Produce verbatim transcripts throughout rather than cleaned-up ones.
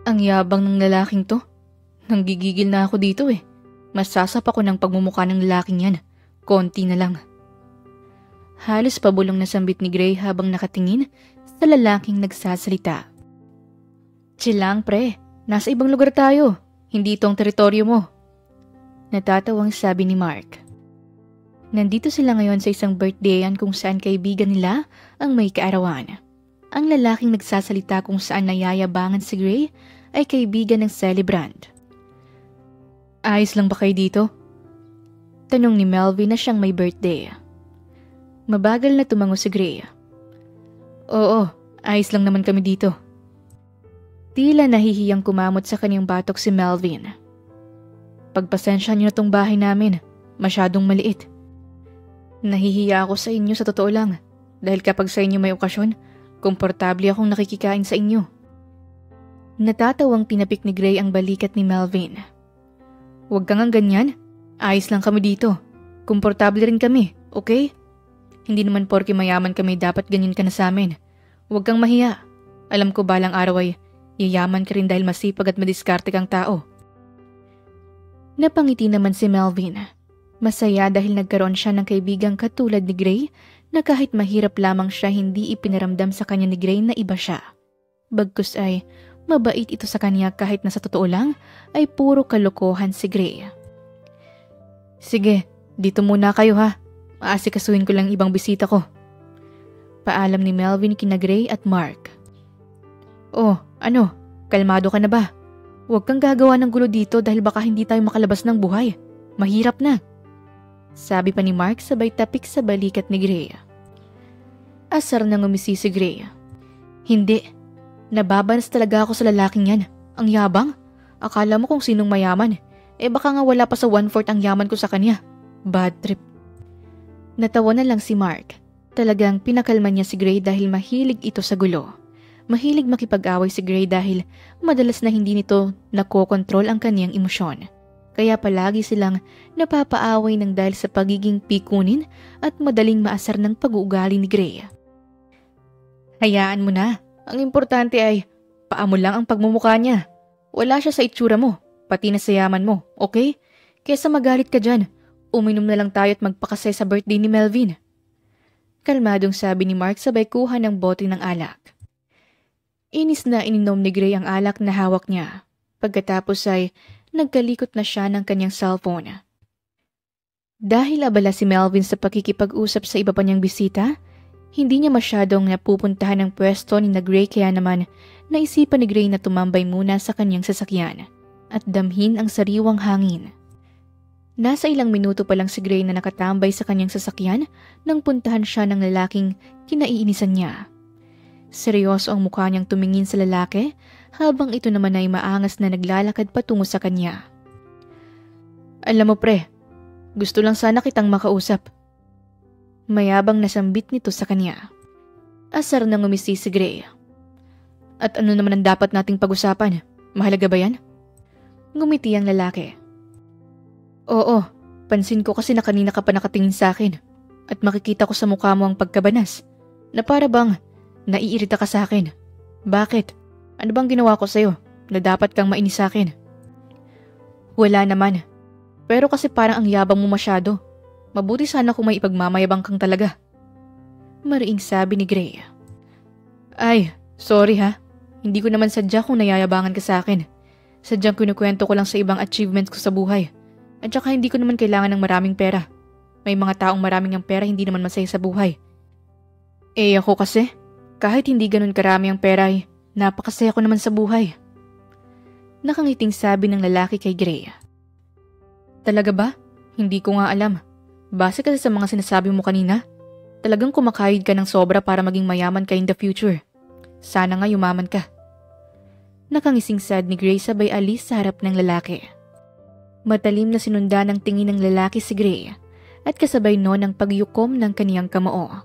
Ang yabang ng lalaking to. Nanggigigil na ako dito eh. Masasap ako ng pagmumukha ng lalaking yan. Konti na lang. Halos pabulong na sambit ni Gray habang nakatingin sa lalaking nagsasalita. Chill lang pre, nasa ibang lugar tayo. Hindi itong teritoryo mo. Natatawang sabi ni Mark. Nandito sila ngayon sa isang birthdayan kung saan kaibigan nila ang may kaarawan. Ang lalaking nagsasalita kung saan nayayabangan si Gray ay kaibigan ng celebrant. Ayos lang ba kayo dito? Tanong ni Melvin na siyang may birthday. Mabagal na tumango si Gray. Oo, ayos lang naman kami dito. Tila nahihiyang kumamot sa kanyang batok si Melvin. Pagpasensya niyo na tong bahay namin, masyadong maliit. Nahihiya ako sa inyo sa totoo lang, dahil kapag sa inyo may okasyon, komportable akong nakikikain sa inyo. Natatawang tinapik ni Gray ang balikat ni Melvin. Huwag kang ang ganyan, ayos lang kami dito. Komportable rin kami, okay? Hindi naman porke mayaman kami dapat ganyan ka na sa amin. Huwag kang mahiya. Alam ko balang araw ay yayaman ka rin dahil masipag at madiskarte kang tao. Napangiti naman si Melvin. Masaya dahil nagkaroon siya ng kaibigang katulad ni Gray na kahit mahirap lamang siya hindi ipinaramdam sa kanya ni Gray na iba siya. Bagkus ay mabait ito sa kanya kahit na sa totoo lang ay puro kalokohan si Gray. Sige, dito muna kayo ha. Aasikasuhin ko lang ibang bisita ko. Paalam ni Melvin kina Gray at Mark. Oh, ano? Kalmado ka na ba? Huwag kang gagawa ng gulo dito dahil baka hindi tayo makalabas ng buhay. Mahirap na. Sabi pa ni Mark sabay tapik sa balikat ni Gray. Asar na ngumisi si Gray. Hindi. Nababanas talaga ako sa lalaking yan. Ang yabang. Akala mo kung sinong mayaman. Eh baka nga wala pa sa one-fourth ang yaman ko sa kanya. Bad trip. Natawa na lang si Mark. Talagang pinakalma niya si Gray dahil mahilig ito sa gulo. Mahilig makipag-away si Gray dahil madalas na hindi nito nakokontrol ang kaniyang emosyon. Kaya palagi silang napapaaway ng dahil sa pagiging pikunin at madaling maasar ng pag-uugali ni Gray. Hayaan mo na. Ang importante ay paa mo lang ang pagmumukha niya. Wala siya sa itsura mo, pati na sa yaman mo, okay? Kesa magalit ka dyan, uminom na lang tayo at magpakasay sa birthday ni Melvin. Kalmadong sabi ni Mark sabay kuha ng bote ng alak. Inis na ininom ni Gray ang alak na hawak niya. Pagkatapos ay nagkalikot na siya ng kanyang cellphone. Dahil abala si Melvin sa pakikipag-usap sa iba pa niyang bisita, hindi niya masyadong napupuntahan ang pwesto ni na Gray kaya naman naisipan ni Gray na tumambay muna sa kanyang sasakyan at damhin ang sariwang hangin. Nasa ilang minuto pa lang si Gray na nakatambay sa kanyang sasakyan nang puntahan siya ng lalaking kinaiinisan niya. Seryoso ang mukha niyang tumingin sa lalaki habang ito naman ay maangas na naglalakad patungo sa kanya. Alam mo pre, gusto lang sana kitang makausap. Mayabang nasambit nito sa kanya. Asar na ngumisi si Gray. At ano naman ang dapat nating pag-usapan? Mahalaga ba yan? Ngumiti ang lalaki. Oo, pansin ko kasi na kanina ka pa nakatingin sa akin at makikita ko sa mukha mo ang pagkabanas na para bang naiirita ka sa akin. Bakit? Ano bang ginawa ko sa'yo na dapat kang mainis sa akin? Wala naman. Pero kasi parang ang yabang mo masyado. Mabuti sana kung may ipagmamayabang kang talaga. Mariing sabi ni Gray. Ay, sorry ha. Hindi ko naman sadya kung nayayabangan ka sa akin. Sadyang kinukwento ko lang sa ibang achievements ko sa buhay. At saka hindi ko naman kailangan ng maraming pera. May mga taong maraming ang pera hindi naman masaya sa buhay. Eh ako kasi, kahit hindi ganun karami ang pera ay napakasaya ko naman sa buhay. Nakangiting sabi ng lalaki kay Gray. Talaga ba? Hindi ko nga alam. Base kasi sa mga sinasabi mo kanina, talagang kumakayod ka ng sobra para maging mayaman ka in the future. Sana nga yumaman ka. Nakangising sad ni Gray sabay alis sa harap ng lalaki. Matalim na sinundan ng tingin ng lalaki si Gray at kasabay noon ang pagyukom ng kaniyang kamao.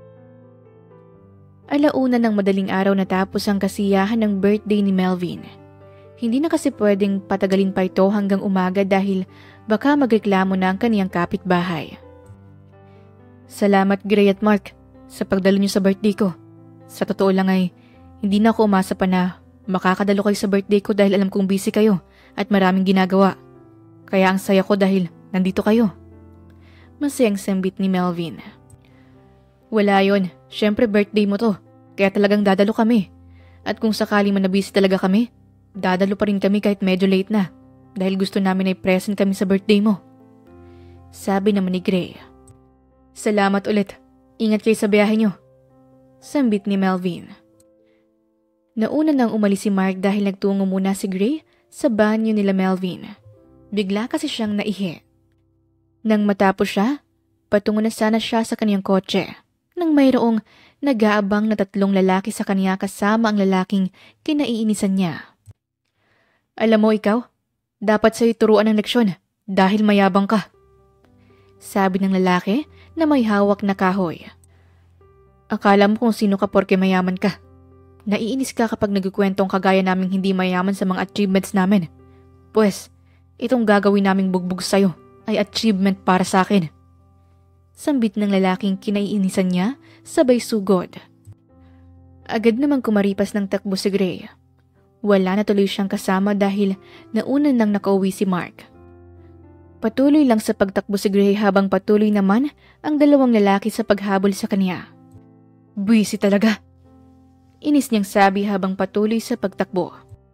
Alauna ng madaling araw natapos ang kasiyahan ng birthday ni Melvin. Hindi na kasi pwedeng patagalin pa ito hanggang umaga dahil baka magreklamo na ang kaniyang kapitbahay. Salamat Gray at Mark sa pagdalo niyo sa birthday ko. Sa totoo lang ay hindi na ako umasa pa na Makakadalo kayo sa birthday ko dahil alam kong busy kayo at maraming ginagawa. Kaya ang saya ko dahil nandito kayo. Masayang sambit ni Melvin. Wala yon, syempre birthday mo to, kaya talagang dadalo kami. At kung sakali man na busy talaga kami, dadalo pa rin kami kahit medyo late na dahil gusto namin ay present kami sa birthday mo. Sabi naman ni Gray. Salamat ulit, ingat kayo sa biyahe nyo. Sambit ni Melvin. Nauna nang umalis si Mark dahil nagtungo muna si Gray sa banyo nila Melvin. Bigla kasi siyang naihi. Nang matapos siya, patungo na sana siya sa kaniyang kotse nang mayroong nag-aabang na tatlong lalaki sa kaniya kasama ang lalaking kinaiinisan niya. Alam mo ikaw, dapat sa'yo turuan ng leksyon dahil mayabang ka. Sabi ng lalaki na may hawak na kahoy. Akala mo kung sino ka porke mayaman ka. Naiinis ka kapag nagkukwentong kagaya naming hindi mayaman sa mga achievements namin. Pues, itong gagawin naming bugbog sa'yo ay achievement para sa akin. Sambit ng lalaking kinaiinisan niya, sabay sugod. Agad namang kumaripas ng takbo si Gray. Wala na tuloy siyang kasama dahil nauna nang nakauwi si Mark. Patuloy lang sa pagtakbo si Gray habang patuloy naman ang dalawang lalaki sa paghabol sa kanya. Buwisi talaga. Inis niyang sabi habang patuloy sa pagtakbo.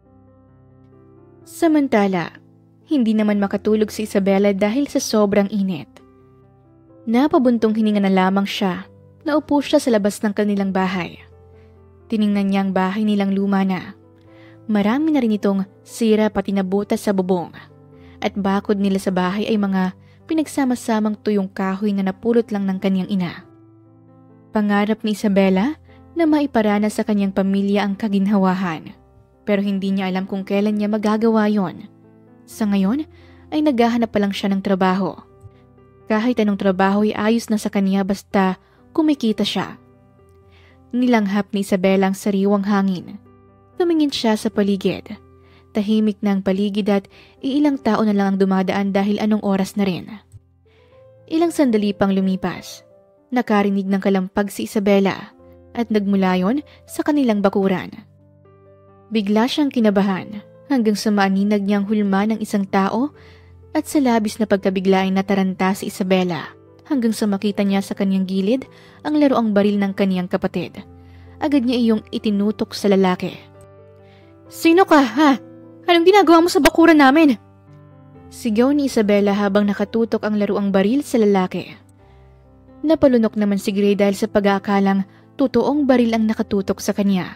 Samantala, hindi naman makatulog si Isabela dahil sa sobrang init. Napabuntong hininga na lamang siya. Naupo siya sa labas ng kanilang bahay. Tiningnan niya ang bahay nilang luma na. Marami na rin itong sira pati na butas sa bubong. At bakod nila sa bahay ay mga pinagsama-samang tuyong kahoy na napulot lang ng kanyang ina. Pangarap ni Isabela na maiparana sa kanyang pamilya ang kaginhawahan. Pero hindi niya alam kung kailan niya magagawa yon. Sa ngayon ay naghahanap pa lang siya ng trabaho. Kahit anong trabaho ay ayos na sa kanya basta kumikita siya. Nilanghap ni Isabela ang sariwang hangin. Tumingin siya sa paligid. Tahimik na ang paligid at iilang tao na lang ang dumadaan dahil anong oras na rin. Ilang sandali pang lumipas. Nakarinig ng kalampag si Isabela at nagmula yon sa kanilang bakuran. Bigla siyang kinabahan hanggang sa maaninag niyang hulma ng isang tao at sa labis na pagkabigla ay nataranta si Isabela hanggang sa makita niya sa kanyang gilid ang laruang baril ng kaniyang kapatid. Agad niya iyong itinutok sa lalaki. Sino ka, ha? Anong ginagawa mo sa bakuran namin? Sigaw ni Isabela habang nakatutok ang laruang baril sa lalaki. Napalunok naman si Gray dahil sa pag-aakalang totoong baril ang nakatutok sa kanya.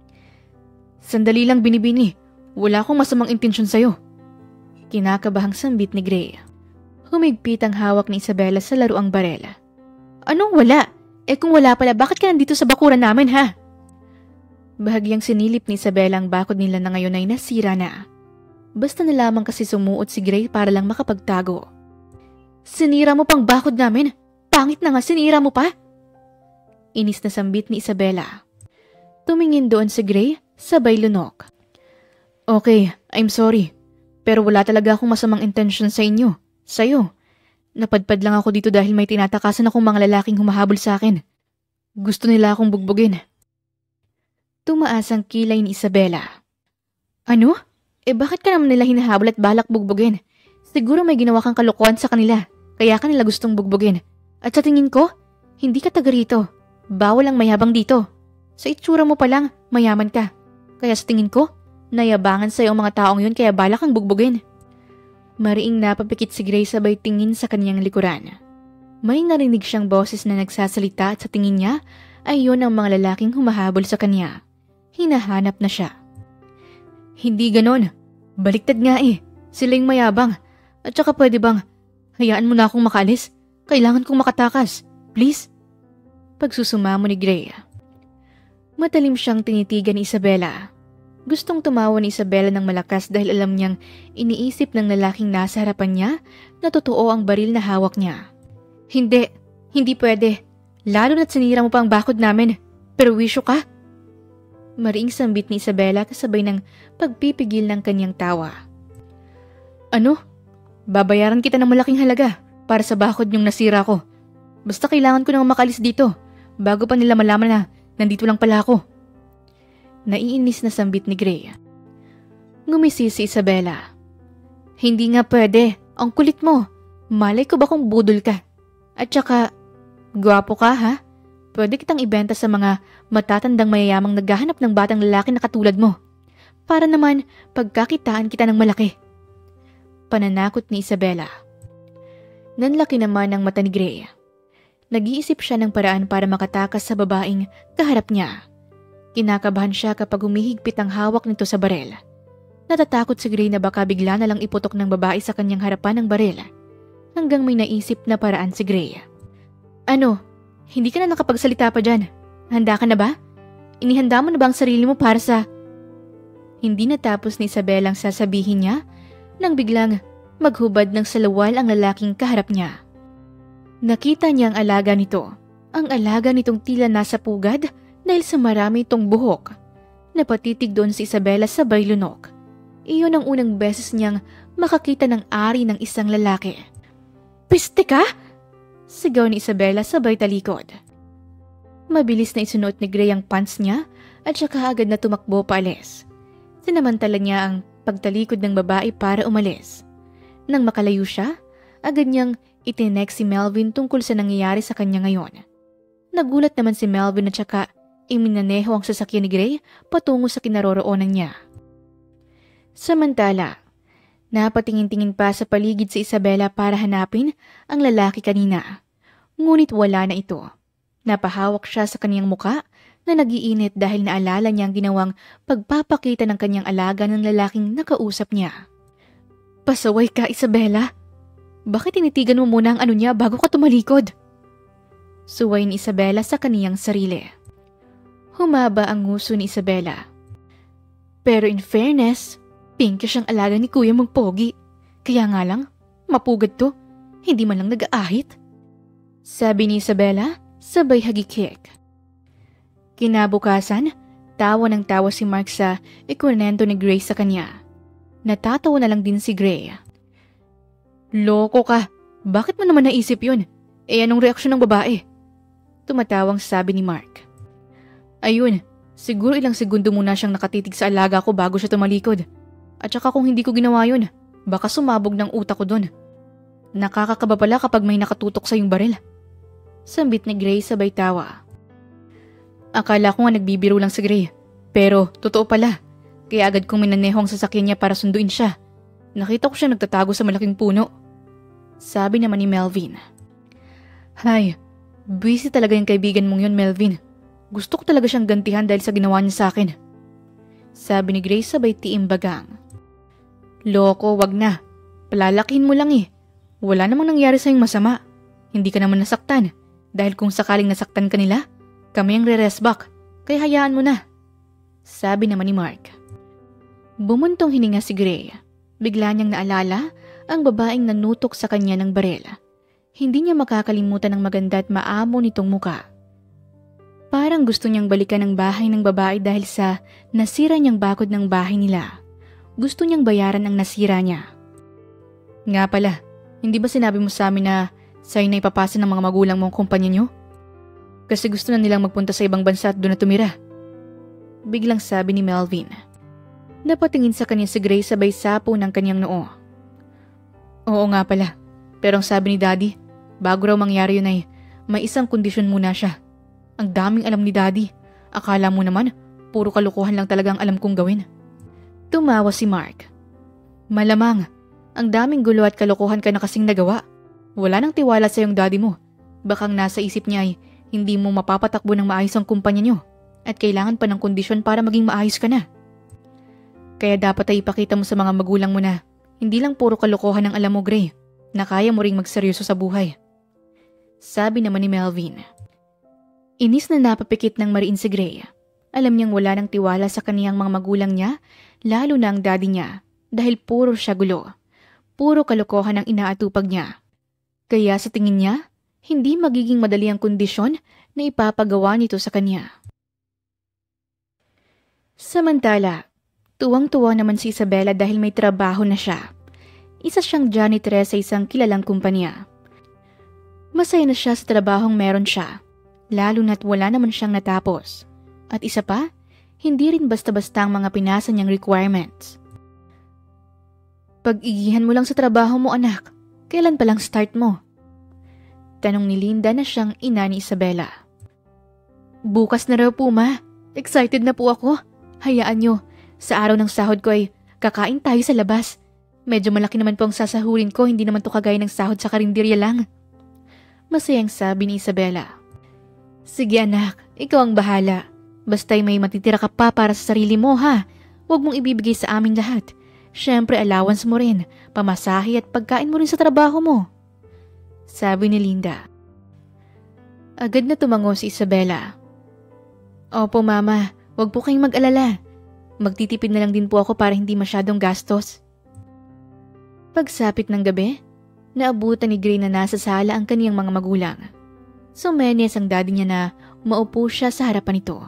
Sandali lang binibini, wala akong masamang intensyon sa'yo. Kinakabahang sambit ni Gray. Humigpit ang hawak ni Isabela sa laruang baril. Anong wala? Eh kung wala pala, bakit ka nandito sa bakuran namin, ha? Bahagyang sinilip ni Isabela ang bakod nila na ngayon ay nasira na. Basta na lamang kasi sumuot si Gray para lang makapagtago. Sinira mo pang bakod namin? Pangit na nga, sinira mo pa? Inis na sambit ni Isabela. Tumingin doon si Gray, sabay lunok. Okay, I'm sorry. Pero wala talaga akong masamang intention sa inyo. Sa'yo. Napadpad lang ako dito dahil may tinatakasan akong mga lalaking humahabol sa akin. Gusto nila akong bugbugin. Tumaas ang kilay ni Isabela. Ano? Eh bakit ka naman nila hinahabol at balak bugbugin? Siguro may ginawa kang kalokohan sa kanila, kaya kanila gustong bugbugin. At sa tingin ko, hindi ka taga rito. Bawal ang mayabang dito. Sa itsura mo pa lang, mayaman ka. Kaya sa tingin ko, nayabangan sa'yo ang mga taong yun kaya balak kang bugbugin. Mariing napapikit si Gray sabay tingin sa kanyang likuran. May narinig siyang boses na nagsasalita at sa tingin niya ay yun ang mga lalaking humahabol sa kanya. Hinahanap na siya. Hindi ganon. Baliktad nga eh. Sila yung mayabang. At saka pwede bang, hayaan mo na akong makaalis? Kailangan kong makatakas. Please? Pagsusumamo ni Gray. Matalim siyang tinitigan ni Isabela. Gustong tumawa ni Isabela ng malakas dahil alam niyang iniisip ng lalaking nasa harapan niya na totoo ang baril na hawak niya. Hindi, hindi pwede. Lalo na't sinira mo pa ang bakod namin. Pero wisyo ka? Mariing sambit ni Isabela kasabay ng pagpipigil ng kanyang tawa. Ano? Babayaran kita ng malaking halaga para sa bakod niyong nasira ko. Basta kailangan ko nang makalis dito bago pa nila malaman na nandito lang pala ako. Naiinis na sambit ni Gray. Ngumisi si Isabela. Hindi nga pwede. Ang kulit mo. Malay ko ba kung budol ka? At saka, gwapo ka ha? Pwede kitang ibenta sa mga matatandang mayayamang naghahanap ng batang lalaki na katulad mo. Para naman pagkakitaan kita ng malaki. Pananakot ni Isabela. Nanlaki naman ang mata ni Gray. Nag-iisip siya ng paraan para makatakas sa babaeng kaharap niya. Kinakabahan siya kapag humihigpit ang hawak nito sa barel. Natatakot si Gray na baka bigla na lang iputok ng babae sa kanyang harapan ng barel. Hanggang may naisip na paraan si Gray. Ano? Hindi ka na nakapagsalita pa dyan. Handa ka na ba? Inihanda mo na ba ang sarili mo para sa... Hindi natapos ni Isabel ang sasabihin niya nang biglang maghubad ng salawal ang lalaking kaharap niya. Nakita niya ang alaga nito. Ang alaga nitong tila nasa pugad dahil sa marami itong buhok. Napatitig doon si Isabela sabay lunok. Iyon ang unang beses niyang makakita ng ari ng isang lalaki. Piste ka? Sigaw ni Isabela sabay talikod. Mabilis na isunuot ni Gray ang pants niya at saka agad na tumakbo paalis. Sinamantala niya ang pagtalikod ng babae para umalis. Nang makalayo siya, agad niyang itinext si Melvin tungkol sa nangyayari sa kanya ngayon. Nagulat naman si Melvin at saka iminaneho ang sasakyan ni Gray patungo sa kinaroroonan niya. Samantala, napatingin-tingin pa sa paligid si Isabela para hanapin ang lalaki kanina. Ngunit wala na ito. Napahawak siya sa kanyang muka na nagiinit dahil naalala niya ang ginawang pagpapakita ng kanyang alaga ng lalaking nakausap niya. Pasaway ka, Isabela. Bakit tinitigan mo muna ang ano niya bago ka tumalikod? Suway ni Isabela sa kaniyang sarili. Humaba ang nguso ni Isabela. Pero in fairness, pinkish ang alaga ni kuya mong pogi. Kaya nga lang, mapugad to. Hindi man lang nag-aahit. Sabi ni Isabela, sabay hagikik. Kinabukasan, tawa ng tawa si Mark sa ikwento ni Gray sa kanya. Natatawa na lang din si Gray. Loko ka. Bakit mo naman naisip yun? Eh anong reaksyon ng babae? Tumatawang sabi ni Mark. Ayun, siguro ilang segundo muna siyang nakatitig sa alaga ko bago siya tumalikod. At saka kung hindi ko ginawa yun, baka sumabog ng utak ko doon. Nakakakaba pala kapag may nakatutok sa yung baril. Sambit ni Gray sabay tawa. Akala ko nga nagbibiro lang si Gray. Pero totoo pala. Kaya agad kong minaneho ang sasakyan niya para sunduin siya. Nakita ko siya nagtatago sa malaking puno. Sabi naman ni Melvin. Hay, busy talaga yung kaibigan mong yun, Melvin. Gusto ko talaga siyang gantihan dahil sa ginawa niya sa akin. Sabi ni Grace sabay tiimbagang. Loko, wag na. Palalakihin mo lang eh. Wala namang nangyari sa'yong masama. Hindi ka naman nasaktan. Dahil kung sakaling nasaktan ka nila, kami ang re-resback. Kaya hayaan mo na. Sabi naman ni Mark. Bumuntong hininga si Gray. Bigla niyang naalala ang babaeng nanutok sa kanya ng barel. Hindi niya makakalimutan ang maganda at maamo nitong muka. Parang gusto niyang balikan ang bahay ng babae dahil sa nasira niyang bakod ng bahay nila. Gusto niyang bayaran ang nasira niya. Nga pala, hindi ba sinabi mo sa amin na sa'yo na ipapasa ng mga magulang mo ang kumpanya niyo? Kasi gusto na nilang magpunta sa ibang bansa at doon na tumira. Biglang sabi ni Melvin. Napatingin sa kanya si Grace sabay sapo ng kanyang noo. Oo nga pala, pero ang sabi ni Daddy, bago raw mangyari yun ay may isang kondisyon muna siya. Ang daming alam ni Daddy. Akala mo naman, puro kalukuhan lang talagang alam kong gawin. Tumawa si Mark. Malamang, ang daming gulo at kalokohan ka na kasing nagawa. Wala nang tiwala sa iyong daddy mo. Bakang nasa isip niya ay hindi mo mapapatakbo ng maayos ang kumpanya niyo at kailangan pa ng kondisyon para maging maayos ka na. Kaya dapat ay ipakita mo sa mga magulang mo na hindi lang puro kalokohan ang alam mo, Gray, na kaya mo ring magseryoso sa buhay. Sabi naman ni Melvin. Inis na napapikit ng mariin si Gray. Alam niyang wala nang tiwala sa kaniyang mga magulang niya, lalo na ang daddy niya, dahil puro siya gulo. Puro kalokohan ang inaatupag niya. Kaya sa tingin niya, hindi magiging madali ang kondisyon na ipapagawa nito sa kanya. Samantala, tuwang-tuwa naman si Isabela dahil may trabaho na siya. Isa siyang Janitress sa isang kilalang kumpanya. Masaya na siya sa trabahong meron siya. Lalo na't wala naman siyang natapos. At isa pa, Hindi rin basta-basta ang mga pinasa niyang requirements. Pag-igihan mo lang sa trabaho mo, anak. Kailan pa lang start mo? Tanong ni Linda na siyang ina ni Isabela. Bukas na raw po, ma. Excited na po ako. Hayaan nyo, sa araw ng sahod ko ay kakain tayo sa labas. Medyo malaki naman po ang sasahurin ko, hindi naman to kagaya ng sahod sa karinderya lang. Masayang sabi ni Isabela. Sige anak, ikaw ang bahala. Basta'y may matitira ka pa para sa sarili mo, ha? Huwag mong ibibigay sa amin lahat. Siyempre allowance mo rin, pamasahe at pagkain mo rin sa trabaho mo. Sabi ni Linda. Agad na tumango si Isabela. Opo mama, huwag po kayong mag-alala. Magtitipid na lang din po ako para hindi masyadong gastos. Pagsapit ng gabi, naabutan ni Gray na nasa sala ang kaniyang mga magulang. Sumenyas ang daddy niya na maupo siya sa harapan nito.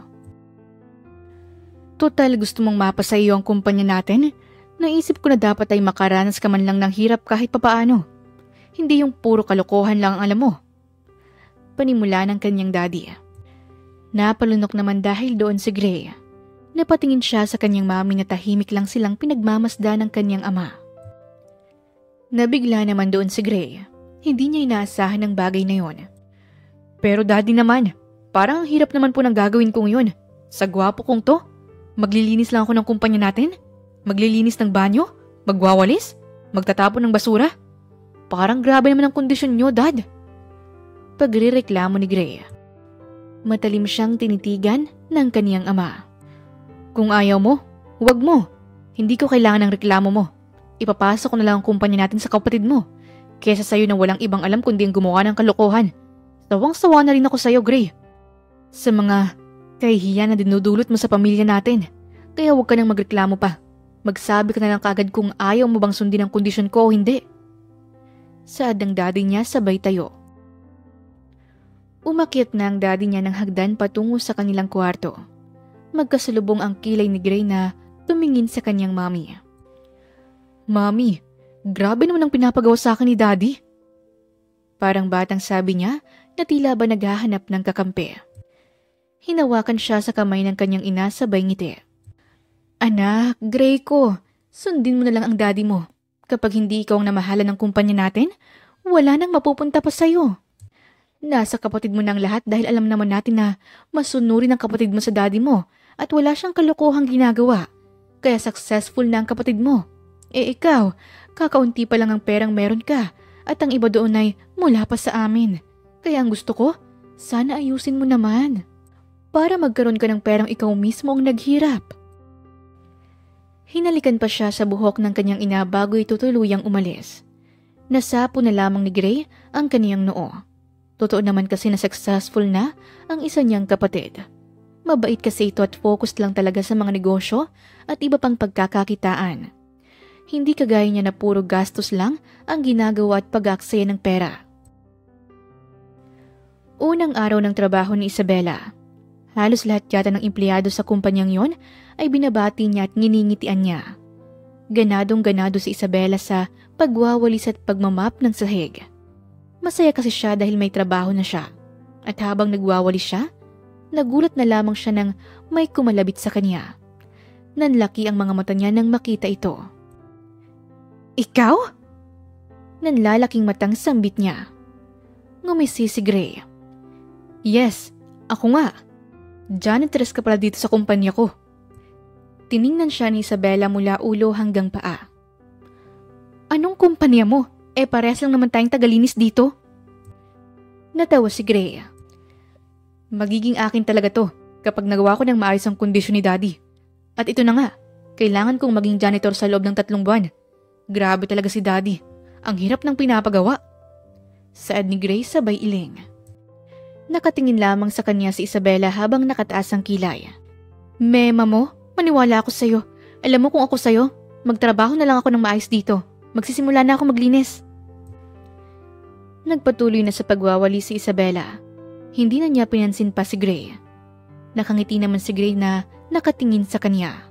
Total gusto mong mapasa iyo ang kumpanya natin? Naisip ko na dapat ay makaranas ka man lang ng hirap kahit papaano. Hindi yung puro kalokohan lang ang alam mo. Panimula ng kanyang daddy. Napalunok naman dahil doon si Gray. Napatingin siya sa kanyang mami na tahimik lang silang pinagmamasda ng kanyang ama. Nabigla naman doon si Gray. Hindi niya inaasahan ng bagay na yon. Pero daddy naman, parang ang hirap naman po ng gagawin kong yun. Sa gwapo kong to, maglilinis lang ako ng kumpanya natin? Maglilinis ng banyo? Magwawalis? Magtatapon ng basura? Parang grabe naman ang kondisyon nyo, dad. Pagrireklamo ni Gray. Matalim siyang tinitigan ng kaniyang ama. Kung ayaw mo, huwag mo. Hindi ko kailangan ng reklamo mo. Ipapasok ko na lang ang kumpanya natin sa kapatid mo. Kesa sa'yo na walang ibang alam kundi ang gumawa ng kalokohan. Sawang-sawa na rin ako sa'yo, Gray. Sa mga kahihiyan na dinudulot mo sa pamilya natin. Kaya huwag ka nang magreklamo pa. Magsabi ka na lang kaagad kung ayaw mo bang sundin ang kondisyon ko o hindi. Saad ng daddy niya sabay tayo. Umakyat na ang daddy niya ng hagdan patungo sa kanilang kwarto. Magkasalubong ang kilay ni Gray na tumingin sa kanyang mami. Mami, grabe naman ang pinapagawa sa akin ni daddy. Parang batang sabi niya na tila ba naghahanap ng kakampi. Hinawakan siya sa kamay ng kanyang ina sabay ngiti. Anak, Gray ko, sundin mo na lang ang daddy mo. Kapag hindi ikaw ang namahala ng kumpanya natin, wala nang mapupunta pa sa'yo. Nasa kapatid mo ng lahat dahil alam naman natin na masunurin ang kapatid mo sa daddy mo at wala siyang kalokohang ginagawa. Kaya successful na ang kapatid mo. Eh ikaw, kakaunti pa lang ang perang meron ka at ang iba doon ay mula pa sa amin. Kaya ang gusto ko, sana ayusin mo naman. Para magkaroon ka ng perang ikaw mismo ang naghirap. Hinalikan pa siya sa buhok ng kanyang ina bago ito tuluyang umalis. Nasapo na lamang ni Gray ang kaniyang noo. Totoo naman kasi na successful na ang isa niyang kapatid. Mabait kasi ito at focused lang talaga sa mga negosyo at iba pang pagkakakitaan. Hindi kagaya niya na puro gastos lang ang ginagawa at pag-aaksaya ng pera. Unang araw ng trabaho ni Isabela. Halos lahat yata ng empleyado sa kumpanyang yon ay binabati niya at nginingitian niya. Ganadong ganado si Isabela sa pagwawalis at pagmamap ng sahig. Masaya kasi siya dahil may trabaho na siya. At habang nagwawalis siya, nagulat na lamang siya nang may kumalabit sa kanya. Nanlaki ang mga mata niya nang makita ito. Ikaw? Nanlalaking matang sambit niya. Ngumisi si Gray. Yes, ako nga. Janitress ka pala dito sa kumpanya ko. Tiningnan siya ni Isabela mula ulo hanggang paa. Anong kumpanya mo? Eh parehas lang naman tayong tagalinis dito. Natawa si Gray. Magiging akin talaga to kapag nagawa ko ng maayos ang kondisyon ni Daddy. At ito na nga, kailangan kong maging janitor sa loob ng tatlong buwan. Grabe talaga si Daddy. Ang hirap ng pinapagawa. Saad ni Gray sabay iling. Nakatingin lamang sa kanya si Isabela habang nakataas ang kilay. Mema mo, maniwala ako sa'yo. Alam mo kung ako sa'yo, magtrabaho na lang ako ng maayos dito. Magsisimula na ako maglinis. Nagpatuloy na sa pagwawali si Isabela. Hindi na niya pinansin pa si Gray. Nakangiti naman si Gray na nakatingin sa kanya.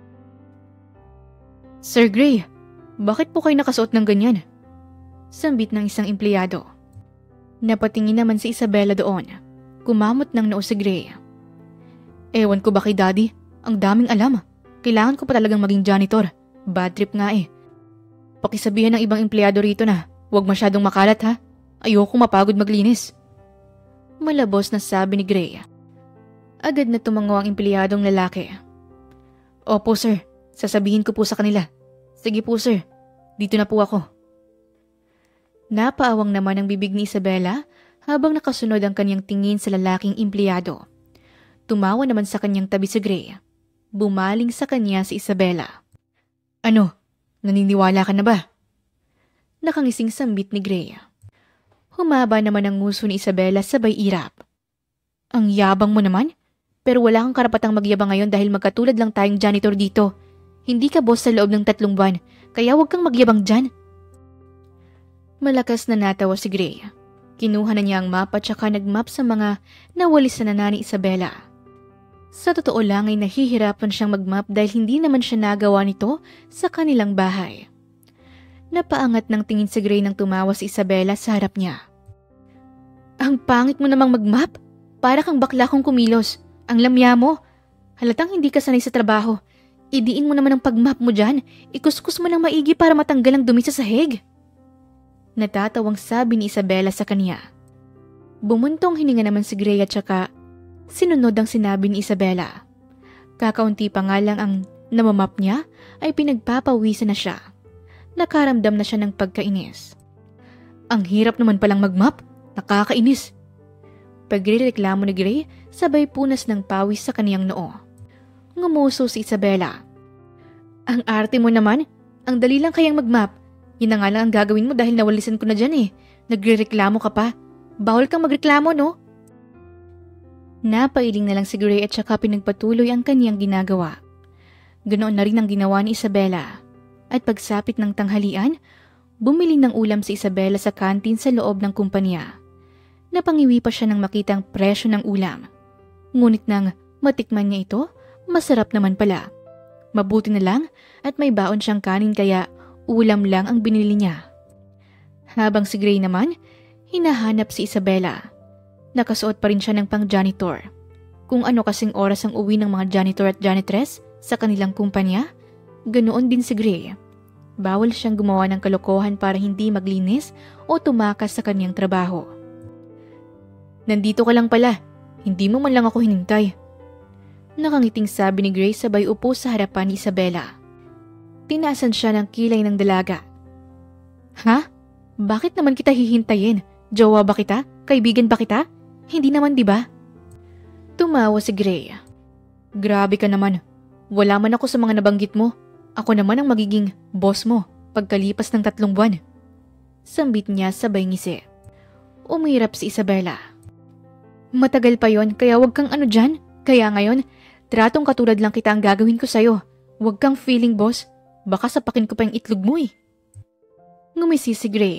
Sir Gray, bakit po kayo nakasuot ng ganyan? Sambit ng isang empleyado. Napatingin naman si Isabela doon. Kumamot ng noo si Gray. Ewan ko ba kay Daddy? Ang daming alam. Kailangan ko pa talagang maging janitor. Bad trip nga eh. Pakisabihan ng ibang empleyado rito na huwag masyadong makalat ha. Ayoko mapagod maglinis. Malabos na sabi ni Gray. Agad na tumango ang empleyadong lalaki. Opo sir, sasabihin ko po sa kanila. Sige po sir, dito na po ako. Napaawang naman ang bibig ni Isabela habang nakasunod ang kanyang tingin sa lalaking empleyado. Tumawa naman sa kanyang tabi si Gray. Bumaling sa kanya si Isabela. Ano, naniniwala ka na ba? Nakangising sambit ni Gray. Humaba naman ang nguso ni Isabela sabay irap. Ang yabang mo naman, pero wala kang karapatang magyabang ngayon dahil magkatulad lang tayong janitor dito. Hindi ka boss sa loob ng tatlong buwan, kaya huwag kang magyabang dyan. Malakas na natawa si Gray. Kinuha na niya ang map at saka nagmap sa mga nawalis na nana ni Isabela. Sa totoo lang ay nahihirapan siyang magmap dahil hindi naman siya nagawa nito sa kanilang bahay. Napaangat ng tingin si Gray nang tumawa si Isabela sa harap niya. Ang pangit mo namang magmap? Para kang bakla kong kumilos. Ang lamya mo. Halatang hindi ka sanay sa trabaho. Idiin mo naman ang pagmap mo dyan. Ikuskus mo ng maigi para matanggal ang dumi sa sahig. Natatawang sabi ni Isabela sa kanya. Bumuntong hininga naman si Gray at saka sinunod ang sinabi ni Isabela. Kakaunti pa nga lang ang namamap niya ay pinagpapawisan na siya. Nakaramdam na siya ng pagkainis. Ang hirap naman palang magmap. Nakakainis. Pagrereklamo ni Gray, sabay punas ng pawis sa kaniyang noo. Ngumuso si Isabela. Ang arte mo naman, ang dali lang kayang magmap. Yun na nga lang ang gagawin mo dahil nawalisan ko na dyan eh. Nagrereklamo ka pa. Bawal kang magreklamo, no? Napailing na lang si Gray at saka pinagpatuloy ang kaniyang ginagawa. Ganoon na rin ang ginawa ni Isabela. At pagsapit ng tanghalian, bumili ng ulam si Isabela sa kantin sa loob ng kumpanya. Napangiwi pa siya nang makita ang presyo ng ulam. Ngunit nang matikman niya ito, masarap naman pala. Mabuti na lang at may baon siyang kanin kaya ulam lang ang binili niya. Habang si Gray naman, hinahanap si Isabela. Nakasuot pa rin siya ng pang-janitor. Kung ano kasing oras ang uwi ng mga janitor at janitress sa kanilang kumpanya, ganoon din si Gray. Bawal siyang gumawa ng kalokohan para hindi maglinis o tumakas sa kanyang trabaho. Nandito ka lang pala. Hindi mo man lang ako hinintay. Nakangiting sabi ni Gray sabay upo sa harapan ni Isabela. Tinaasan siya ng kilay ng dalaga. Ha? Bakit naman kita hihintayin? Jowa ba kita? Kaibigan ba kita? Hindi naman, di ba? Tumawa si Gray. Grabe ka naman. Wala man ako sa mga nabanggit mo. Ako naman ang magiging boss mo pagkalipas ng tatlong buwan. Sambit niya sabay ngisi. Umirap si Isabela. Matagal pa yon kaya wag kang ano dyan. Kaya ngayon, tratong katulad lang kita ang gagawin ko sa'yo. Wag kang feeling boss. Baka sapakin ko pa yung itlog mo eh. Ngumisi si Gray.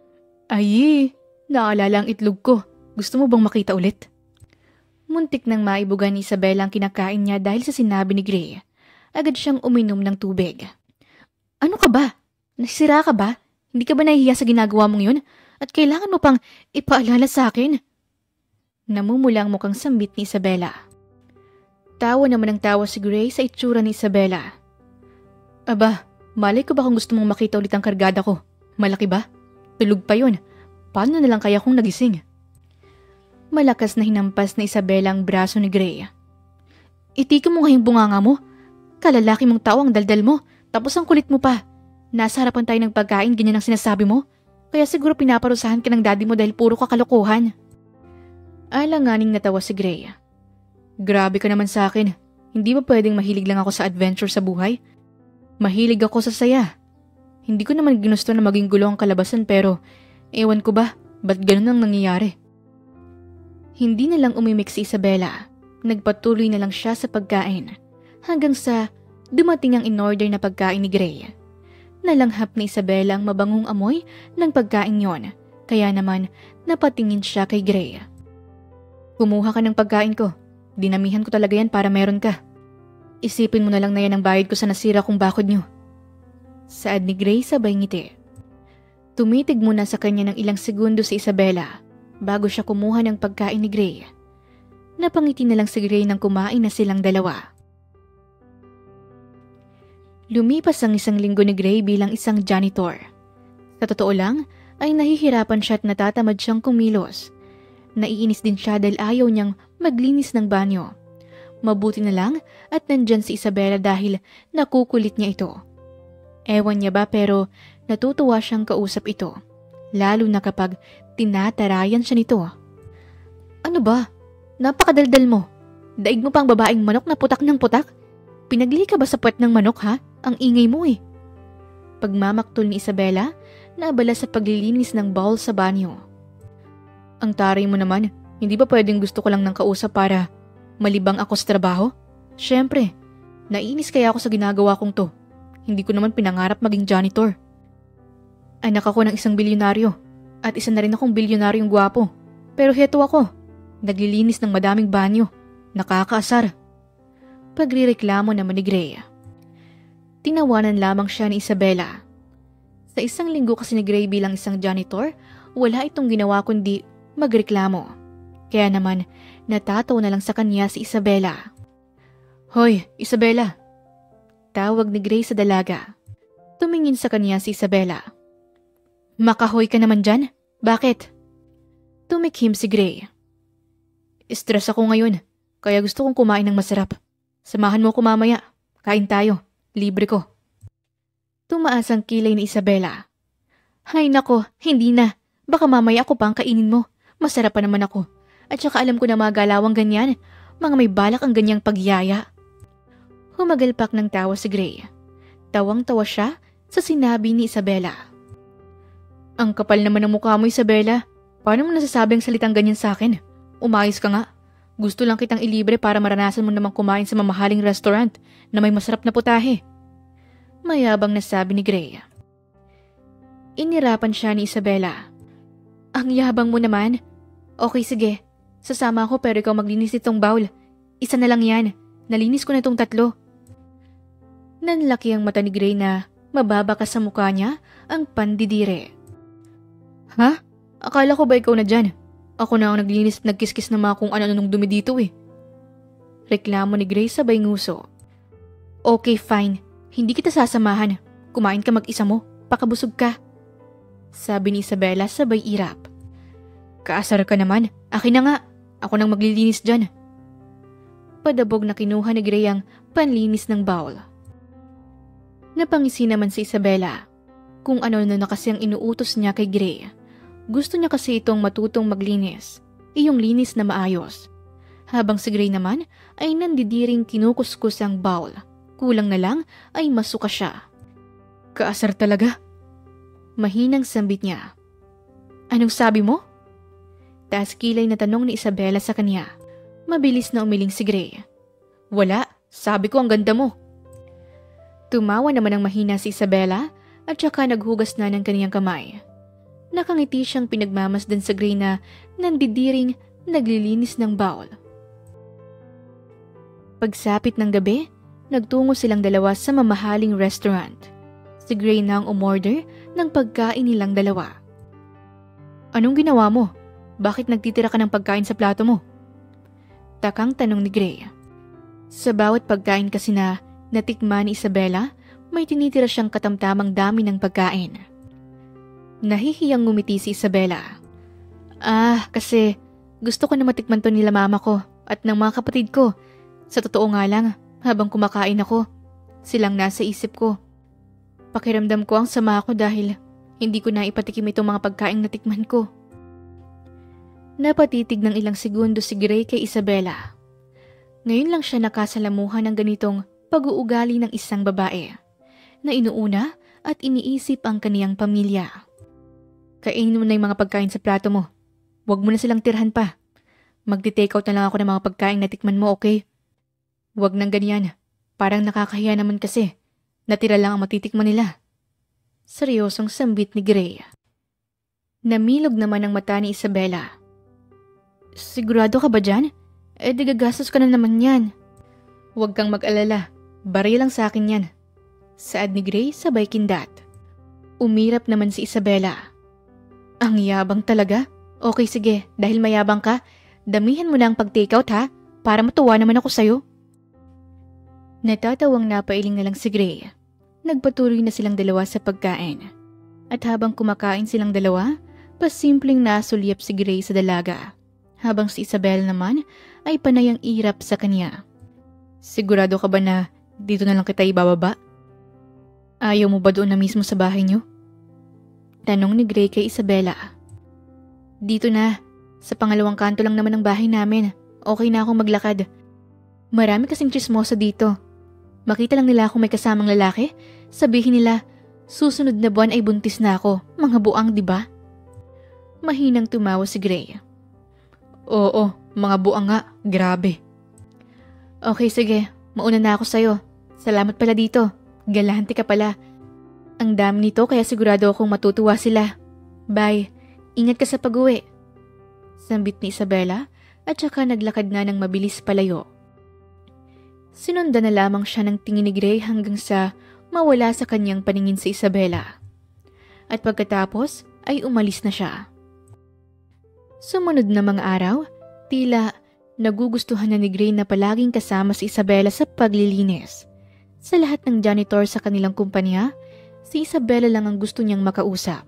Ay, naalala ang itlog ko. Gusto mo bang makita ulit? Muntik nang maibugan ni Isabela ang kinakain niya dahil sa sinabi ni Gray. Agad siyang uminom ng tubig. Ano ka ba? Nasira ka ba? Hindi ka ba nahihiya sa ginagawa mong yun? At kailangan mo pang ipaalala sa akin? Namumula ang mukhang sambit ni Isabela. Tawa naman ang tawa si Gray sa itsura ni Isabela. Aba, malay ko ba kung gusto mong makita ulit ang kargada ko? Malaki ba? Tulog pa yun. Paano na lang kaya kung nagising? Malakas na hinampas na Isabela ang braso ni Gray. Itikom mo ngayong bunganga mo. Kalalaki mong tao ang daldal mo. Tapos ang kulit mo pa. Nasa harapan tayo ng pagkain, ganyan ang sinasabi mo. Kaya siguro pinaparusahan ka ng daddy mo dahil puro kakalokohan. Alanganing natawa si Gray. Grabe ka naman sa akin. Hindi ba pwedeng mahilig lang ako sa adventure sa buhay? Mahilig ako sa saya. Hindi ko naman ginusto na maging gulo ang kalabasan pero ewan ko ba, ba't ganun ang nangyayari? Hindi na lang umimik si Isabela. Nagpatuloy na lang siya sa pagkain. Hanggang sa dumating ang in-order na pagkain ni Gray. Nalanghap ni Isabela ang mabangong amoy ng pagkain yon. Kaya naman napatingin siya kay Gray. Kumuha ka ng pagkain ko. Dinamihan ko talaga yan para meron ka. Isipin mo na lang na yan ang bayad ko sa nasira kong bakod nyo. Saad ni Gray sabay ngiti. Tumitig muna sa kanya ng ilang segundo si Isabela bago siya kumuha ng pagkain ni Gray. Napangiti na lang si Gray nang kumain na silang dalawa. Lumipas ang isang linggo ni Gray bilang isang janitor. Sa totoo lang, ay nahihirapan siya at natatamad siyang kumilos. Naiinis din siya dahil ayaw niyang maglinis ng banyo. Mabuti na lang at nandyan si Isabela dahil nakukulit niya ito. Ewan niya ba pero natutuwa siyang kausap ito. Lalo na kapag tinatarayan siya nito. Ano ba? Napakadaldal mo. Daig mo pang babaeng manok na putak ng putak? Pinagli ka ba sa puwet ng manok ha? Ang ingay mo eh. Pagmamaktol ni Isabela, naabala sa paglilinis ng bowl sa banyo. Ang taray mo naman, hindi ba pwedeng gusto ko lang ng kausap para malibang ako sa trabaho? Siyempre, naiinis kaya ako sa ginagawa kong to. Hindi ko naman pinangarap maging janitor. Anak ako ng isang bilyonaryo at isa na rin akong bilyonaryong gwapo. Pero heto ako, naglilinis ng madaming banyo. Nakakaasar. Pagrireklamo naman ni Gray. Tinawanan lamang siya ni Isabela. Sa isang linggo kasi ni Gray bilang isang janitor, wala itong ginawa kundi magreklamo. Kaya naman, natataw na lang sa kanya si Isabela. Hoy, Isabela! Tawag ni Gray sa dalaga. Tumingin sa kanya si Isabela. Makahoy ka naman dyan? Bakit? Tumikhim si Gray. Stress ako ngayon, kaya gusto kong kumain ng masarap. Samahan mo ko mamaya. Kain tayo. Libre ko. Tumaas ang kilay ni Isabela. Hay nako, hindi na. Baka mamaya ako pang kainin mo. Masarap pa naman ako. At saka alam ko na mga galawang ganyan. Mga may balak ang ganyang pagyaya. Humagalpak ng tawa si Gray. Tawang-tawa siya sa sinabi ni Isabela. Ang kapal naman ng mukha mo, Isabela. Paano mo nasasabing salitang ganyan sa akin? Umayos ka nga. Gusto lang kitang ilibre para maranasan mo namang kumain sa mamahaling restaurant na may masarap na putahe. Mayabang na sabi ni Gray. Inirapan siya ni Isabela. Ang yabang mo naman. Okay, sige. Sasama ako pero ikaw maglinis itong bowl. Isa na lang yan. Nalinis ko na itong tatlo. Nanlaki ang mata ni Gray na mababa ka sa mukha niya ang pandidire. Ha? Akala ko ba ikaw na dyan? Ako na ang naglinis at nagkiskis ng mga kung ano-anong dumi dito eh. Reklamo ni Gray sabay nguso. Okay, fine. Hindi kita sasamahan. Kumain ka mag-isa mo. Pakabusog ka. Sabi ni Isabela sabay irap. Kaasar ka naman. Akin na nga. Ako nang maglilinis dyan. Padabog na kinuha ni Gray ang panlinis ng bowl. Napangisi naman si Isabela. Kung ano na na kasi ang inuutos niya kay Gray. Gusto niya kasi itong matutong maglinis. Iyong linis na maayos. Habang si Gray naman ay nandidiring kinukuskus ang bowl. Kulang na lang ay masuka siya. Kaasar talaga. Mahinang sambit niya. Anong sabi mo? Taas kilay na tanong ni Isabela sa kanya. Mabilis na umiling si Gray. Wala, sabi ko ang ganda mo. Tumawa naman ang mahina si Isabela at saka naghugas na ng kaniyang kamay. Nakangiti siyang pinagmamasdan sa Gray na nandidiring naglilinis ng bowl. Pagsapit ng gabi, nagtungo silang dalawa sa mamahaling restaurant. Si Gray na ang umorder ng pagkain nilang dalawa. Anong ginawa mo? Bakit nagtitira ka ng pagkain sa plato mo? Takang tanong ni Gray. Sa bawat pagkain kasi na natikman ni Isabela, may tinitira siyang katamtamang dami ng pagkain. Nahihiyang ngumiti si Isabela. Ah, kasi gusto ko na matikman to nila mama ko at ng mga kapatid ko. Sa totoo nga lang, habang kumakain ako, silang nasa isip ko. Pakiramdam ko ang sama ko dahil hindi ko na ipatikim itong mga pagkain na tikman ko. Napatitig ng ilang segundo si Gray kay Isabela. Ngayon lang siya nakasalamuhan ng ganitong pag-uugali ng isang babae na inuuna at iniisip ang kaniyang pamilya. Kainin mo na yung mga pagkain sa plato mo. Huwag mo na silang tirhan pa. Magti-take out na lang ako ng mga pagkain na tikman mo, okay? Huwag nang ganyan. Parang nakakahiya naman kasi. Natira lang ang matitikman nila. Seryosong sambit ni Gray. Namilog naman ang mata ni Isabela. Sigurado ka ba dyan? Eh di gagastos ka na naman yan. Huwag kang mag-alala. Baril lang sa akin yan. Saad ni Gray sabay kindat. Umirap naman si Isabela. Ang yabang talaga? Okay sige, dahil mayabang ka, damihan mo na ang pag-takeout ha, para matuwa naman ako sa'yo. Natatawang napailing na lang si Gray. Nagpatuloy na silang dalawa sa pagkain. At habang kumakain silang dalawa, pasimpleng nasulyap si Gray sa dalaga. Habang si Isabel naman ay panayang irap sa kanya. Sigurado ka ba na dito na lang kita ibababa? Ayaw mo ba doon na mismo sa bahay niyo? Tanong ni Gray kay Isabela. Dito na. Sa pangalawang kanto lang naman ng bahay namin. Okay na akong maglakad. Marami kasing chismosa dito. Makita lang nila kung may kasamang lalaki, sabihin nila, susunod na buwan ay buntis na ako. Mga buang, di ba? Mahinang tumawa si Gray. Oo, mga buang nga. Grabe. Okay, sige. Mauna na ako sa'yo. Salamat pala dito. Galante ka pala. Ang dami nito kaya sigurado akong matutuwa sila. Bye. Ingat ka sa pag-uwi. Sambit ni Isabela at saka naglakad na ng mabilis palayo. Sinundan na lamang siya ng tingin ni Gray hanggang sa mawala sa kanyang paningin si Isabela. At pagkatapos ay umalis na siya. Sumunod na mga araw, tila nagugustuhan na ni Gray na palaging kasama si Isabela sa paglilinis. Sa lahat ng janitor sa kanilang kumpanya, si Isabela lang ang gusto niyang makausap.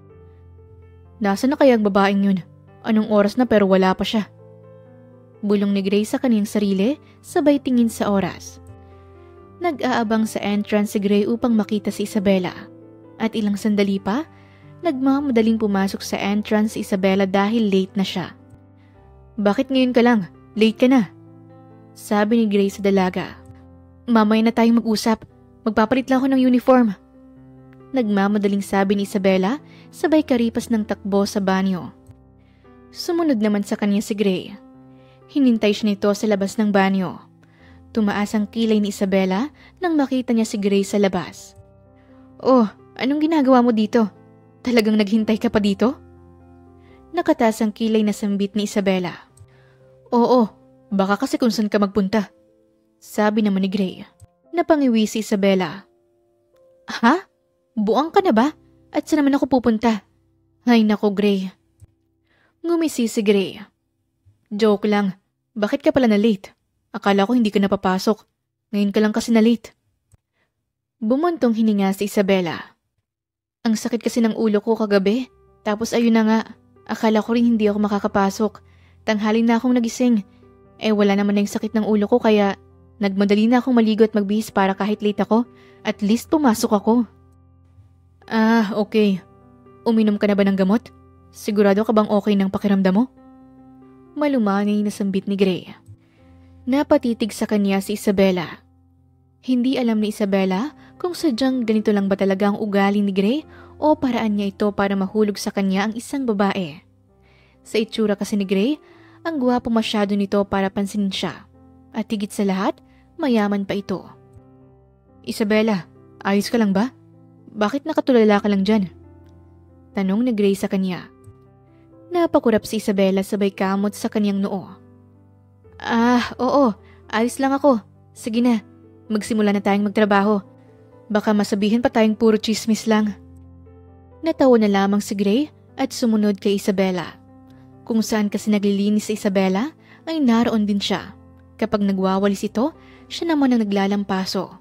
Nasaan na kaya ang babaeng yun? Anong oras na pero wala pa siya? Bulong ni Gray sa kaniyang sarili, sabay tingin sa oras. Nag-aabang sa entrance si Gray upang makita si Isabela. At ilang sandali pa, nagmamadaling pumasok sa entrance si Isabela dahil late na siya. Bakit ngayon ka lang? Late ka na. Sabi ni Gray sa dalaga. Mamaya na tayong mag-usap. Magpapalit lang ako ng uniform. Nagmamadaling sabi ni Isabela, sabay karipas ng takbo sa banyo. Sumunod naman sa kanya si Gray. Hinintay siya nito sa labas ng banyo. Tumaas ang kilay ni Isabela nang makita niya si Gray sa labas. Oh, anong ginagawa mo dito? Talagang naghintay ka pa dito? Nakataas ang kilay na sambit ni Isabela. Oo, baka kasi kung saan ka magpunta. Sabi naman ni Gray. Napangiwi si Isabela. Ha? Buang ka na ba? At saan naman ako pupunta? Ay nako, Gray. Ngumisi si Gray. Joke lang. Bakit ka pala na late? Akala ko hindi ka napapasok. Ngayon ka lang kasi na late. Bumuntong hininga si Isabela. Ang sakit kasi ng ulo ko kagabi. Tapos ayun na nga. Akala ko rin hindi ako makakapasok. Tanghali na akong nagising. Eh wala naman na yung sakit ng ulo ko kaya nagmadali na akong maligo at magbihis para kahit late ako, at least pumasok ako. Ah, okay. Uminom ka na ba ng gamot? Sigurado ka bang okay ng pakiramdam mo? Malumanay na sambit ni Gray. Napatitig sa kanya si Isabela. Hindi alam ni Isabela kung sadyang ganito lang ba talaga ang ugali ni Gray o paraan niya ito para mahulog sa kanya ang isang babae. Sa itsura kasi ni Gray, ang gwapo masyado nito para pansinin siya. At higit sa lahat, mayaman pa ito. Isabela, ayos ka lang ba? Bakit nakatulala ka lang dyan? Tanong ni Gray sa kanya. Napakurap si Isabela sabay kamot sa kanyang noo. Ah, oo, ayos lang ako. Sige na, magsimula na tayong magtrabaho. Baka masabihin pa tayong puro chismis lang. Natawa na lamang si Gray at sumunod kay Isabela. Kung saan kasi naglilinis si Isabela, ay naroon din siya. Kapag nagwawalis ito, siya naman ang naglalampaso.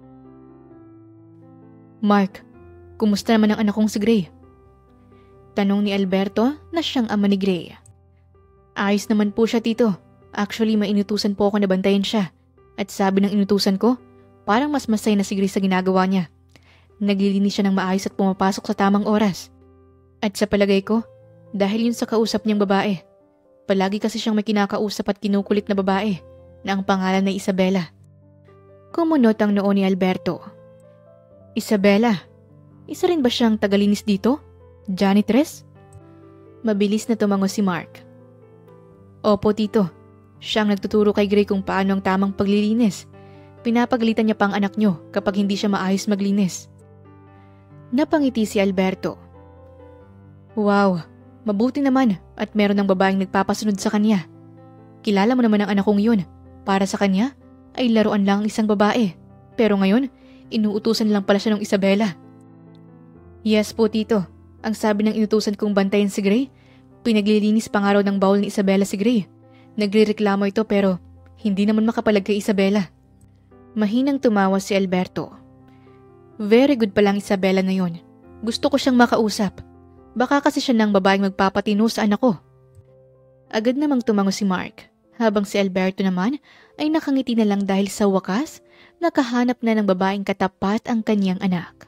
Mark, kumusta naman ang anak kong si Gray? Tanong ni Alberto na siyang ama ni Gray. Ayos naman po siya, tito. Actually, may inutusan po ako na bantayan siya. At sabi ng inutusan ko, parang mas masay na si Gray sa ginagawa niya. Naglilinis siya ng maayos at pumapasok sa tamang oras. At sa palagay ko, dahil yun sa kausap niyang babae. Palagi kasi siyang may kinakausap at kinukulit na babae na ang pangalan ay Isabela. Kumunot ang noo ni Alberto. Isabela, isa rin ba siyang tagalinis dito? Janitress? Mabilis na tumango si Mark. Opo, tito. Siya ang nagtuturo kay Gray kung paano ang tamang paglilinis. Pinapagalitan niya pang anak niyo kapag hindi siya maayos maglinis. Napangiti si Alberto. Wow, mabuti naman at meron ng babaeng nagpapasunod sa kanya. Kilala mo naman ang anak kong yun. Para sa kanya, ay laruan lang ang isang babae. Pero ngayon, inuutusan lang pala siya ng Isabela. Yes po, tito. Ang sabi ng inutusan kong bantayan si Gray, pinaglilinis pa nga raw ng bawol ni Isabela si Gray. Nagrereklamo ito pero hindi naman makapalag kay Isabela. Mahinang tumawa si Alberto. Very good palang Isabela na yun. Gusto ko siyang makausap. Baka kasi siya ng babaeng magpapatino sa anak ko. Agad namang tumango si Mark, habang si Alberto naman ay nakangiti na lang dahil sa wakas, nakahanap na ng babaeng katapat ang kanyang anak.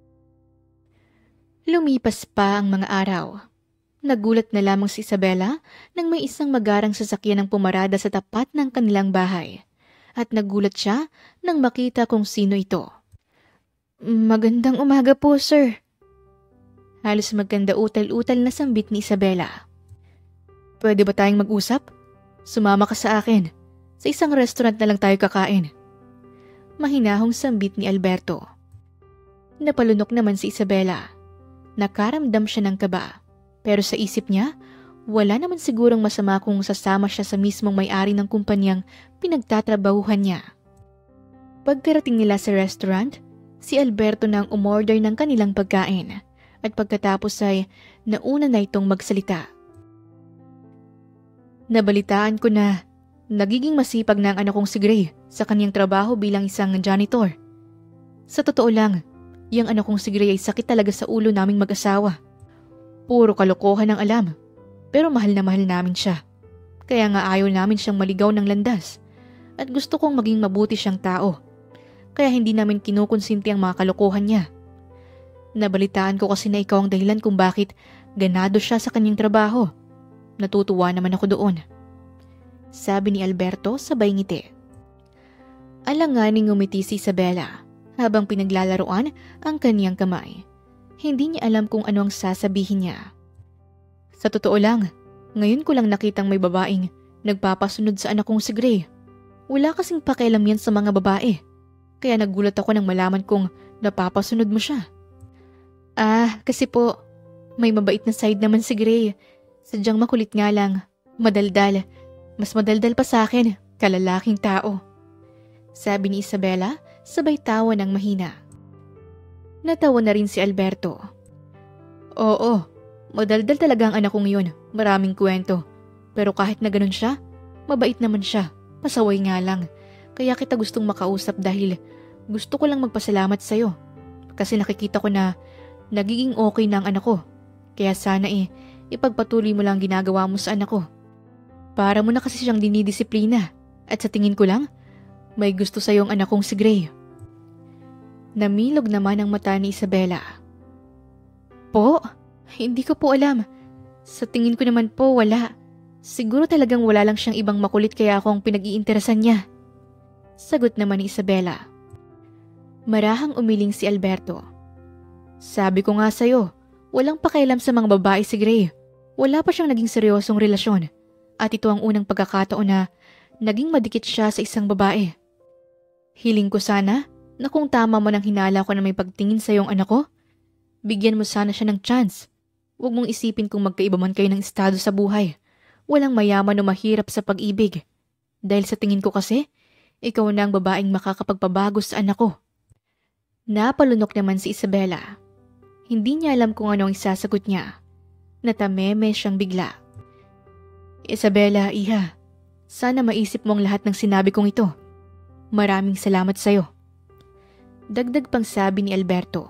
Lumipas pa ang mga araw. Nagulat na lamang si Isabela nang may isang magarang sasakyan ang pumarada sa tapat ng kanilang bahay. At nagulat siya nang makita kung sino ito. Magandang umaga po, sir. Halos magkanda utal-utal na sambit ni Isabela. Pwede ba tayong mag-usap? Sumama ka sa akin. Sa isang restaurant na lang tayo kakain. Mahinahong sambit ni Alberto. Napalunok naman si Isabela. Nakaramdam siya ng kaba. Pero sa isip niya, wala naman sigurong masama kung sasama siya sa mismong may-ari ng kumpanyang pinagtatrabahuhan niya. Pagkarating nila sa restaurant, si Alberto na ang umorder ng kanilang pagkain at pagkatapos ay nauna na itong magsalita. Nabalitaan ko na nagiging masipag na ang anak kong si Gray sa kanyang trabaho bilang isang janitor. Sa totoo lang, yung anak kong si Gray ay sakit talaga sa ulo naming mag-asawa. Puro kalokohan ang alam, pero mahal na mahal namin siya. Kaya nga ayaw namin siyang maligaw ng landas at gusto kong maging mabuti siyang tao. Kaya hindi namin kinukonsinti ang mga kalokohan niya. Nabalitaan ko kasi na ikaw ang dahilan kung bakit ganado siya sa kanyang trabaho. Natutuwa naman ako doon. Sabi ni Alberto sabay ngiti. Alanganing ngumiti si Isabela habang pinaglalaroan ang kanyang kamay. Hindi niya alam kung ano ang sasabihin niya. Sa totoo lang, ngayon ko lang nakitang may babaeng nagpapasunod sa anak kong si Gray. Wala kasing pakialam yan sa mga babae. Kaya nagulat ako nang malaman kong napapasunod mo siya. Ah, kasi po, may mabait na side naman si Gray. Sadyang makulit nga lang, madaldal. Mas madaldal pa sa akin, kalalaking tao. Sabi ni Isabela, sabay tawa ng mahina. Natawa na rin si Alberto. Oo, madaldal talaga ang anak kong yun, maraming kwento. Pero kahit na ganun siya, mabait naman siya, pasaway nga lang. Kaya kita gustong makausap dahil gusto ko lang magpasalamat sa'yo. Kasi nakikita ko na nagiging okay na ang anak ko. Kaya sana eh, ipagpatuloy mo lang ginagawa mo sa anak ko. Para mo na kasi siyang dinidisiplina. At sa tingin ko lang, may gusto sa'yo ang anak kong si Gray. Namilog naman ang mata ni Isabela. Po? Hindi ko po alam. Sa tingin ko naman po wala. Siguro talagang wala lang siyang ibang makulit kaya akong pinag-iinteresan niya. Sagot naman ni Isabela. Marahang umiling si Alberto. Sabi ko nga sa'yo, walang pakialam sa mga babae si Gray. Wala pa siyang naging seryosong relasyon. At ito ang unang pagkakataon na naging madikit siya sa isang babae. Hiling ko sana na kung tama mo nang hinala ko na may pagtingin sa iyong anak ko, bigyan mo sana siya ng chance. Huwag mong isipin kung magkaiba man kayo ng estado sa buhay. Walang mayaman o mahirap sa pag-ibig. Dahil sa tingin ko kasi, ikaw na ang babaeng makakapagpabago sa anak ko. Napalunok naman si Isabela. Hindi niya alam kung ano ang isasagot niya. Natameme siyang bigla. Isabela, iha, sana maisip mo ang lahat ng sinabi kong ito. Maraming salamat sa'yo. Dagdag pang sabi ni Alberto.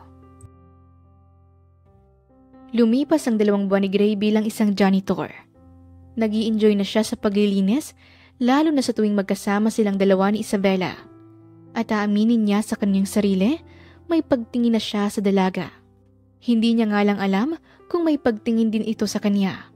Lumipas ang dalawang buwan ni Gray bilang isang janitor. Nag-i-enjoy na siya sa paglilinis, lalo na sa tuwing magkasama silang dalawa ni Isabela. At aaminin niya sa kanyang sarili, may pagtingin na siya sa dalaga. Hindi niya nga lang alam kung may pagtingin din ito sa kanya.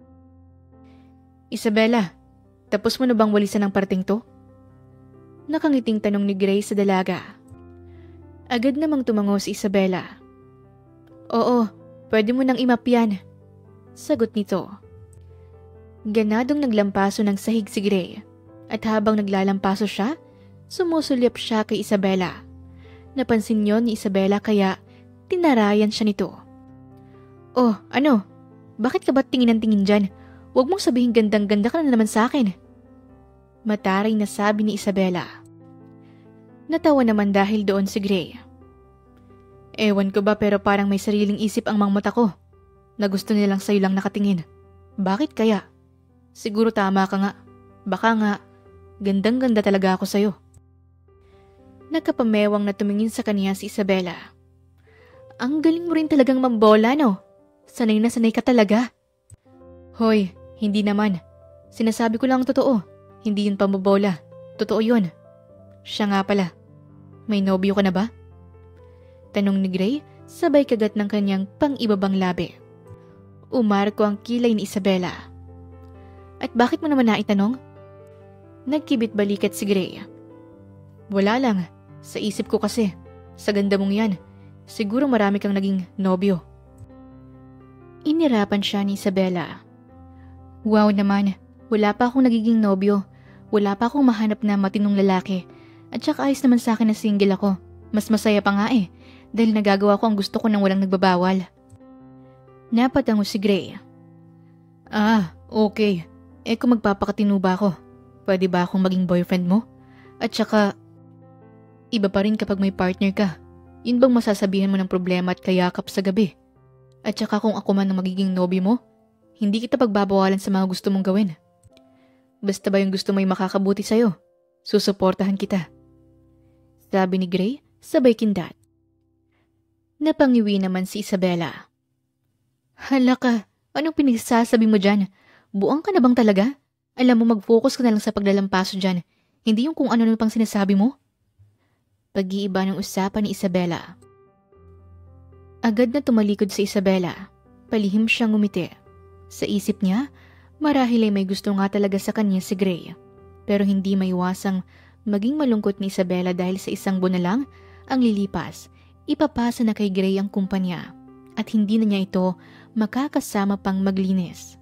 Isabela, tapos mo na bang walisan ang parting to? Nakangiting tanong ni Gray sa dalaga. Agad namang tumango si Isabela. Oo, pwede mo nang imap yan. Sagot nito. Ganadong naglampaso ng sahig si Gray. At habang naglalampaso siya, sumusulyap siya kay Isabela. Napansin yon ni Isabela kaya tinarayan siya nito. Oh, ano? Bakit ka ba tingin ng tingin dyan? Huwag mong sabihin gandang-ganda ka na naman sa akin. Mataray na sabi ni Isabela. Natawa naman dahil doon si Gray. Ewan ko ba pero parang may sariling isip ang mga mata ko na gusto nilang sa'yo lang nakatingin. Bakit kaya? Siguro tama ka nga. Baka nga, gandang-ganda talaga ako sa'yo. Nakapamewang na tumingin sa kanya si Isabela. Ang galing mo rin talagang mambola, no? Sanay na sanay ka talaga. Hoy, hindi naman. Sinasabi ko lang ang totoo. Hindi yun pambobola. Totoo yun. Siya nga pala. May nobyo ka na ba? Tanong ni Gray, sabay kagat ng kanyang pang-ibabang labi. Umarko ang kilay ni Isabela. At bakit mo naman naitanong? Nagkibit balikat si Gray. Wala lang. Sa isip ko kasi, sa ganda mong yan, siguro marami kang naging nobyo. Inirapan siya ni Isabela. Wow naman, wala pa akong nagiging nobyo. Wala pa akong mahanap na matinong lalaki. At saka ayos naman sa akin na single ako. Mas masaya pa nga eh, dahil nagagawa ko ang gusto ko nang walang nagbabawal. Napatango si Gray. Ah, okay. Eh kung magpapakatino ba ako, pwede ba akong maging boyfriend mo? At saka, iba pa rin kapag may partner ka. Yun bang masasabihan mo ng problema at kayakap sa gabi? At saka kung ako man ang magiging nobby mo, hindi kita pagbabawalan sa mga gusto mong gawin. Basta ba yung gusto mo'y makakabuti sa'yo, susuportahan kita. Sabi ni Gray, sabay kindat. Napangiwi naman si Isabela. Hala ka, anong pinagsasabi mo dyan? Buang ka na bang talaga? Alam mo, mag-focus ka na lang sa paglalampaso dyan. Hindi yung kung ano-ano pang sinasabi mo. Pag-iiba ng usapan ni Isabela. Agad na tumalikod si Isabela. Palihim siyang ngumiti. Sa isip niya, marahil ay may gusto nga talaga sa kanya si Gray. Pero hindi maiwasang maging malungkot ni Isabela dahil sa isang buwan na lang ang lilipas. Ipapasa na kay Gray ang kumpanya. At hindi na niya ito makakasama pang maglinis.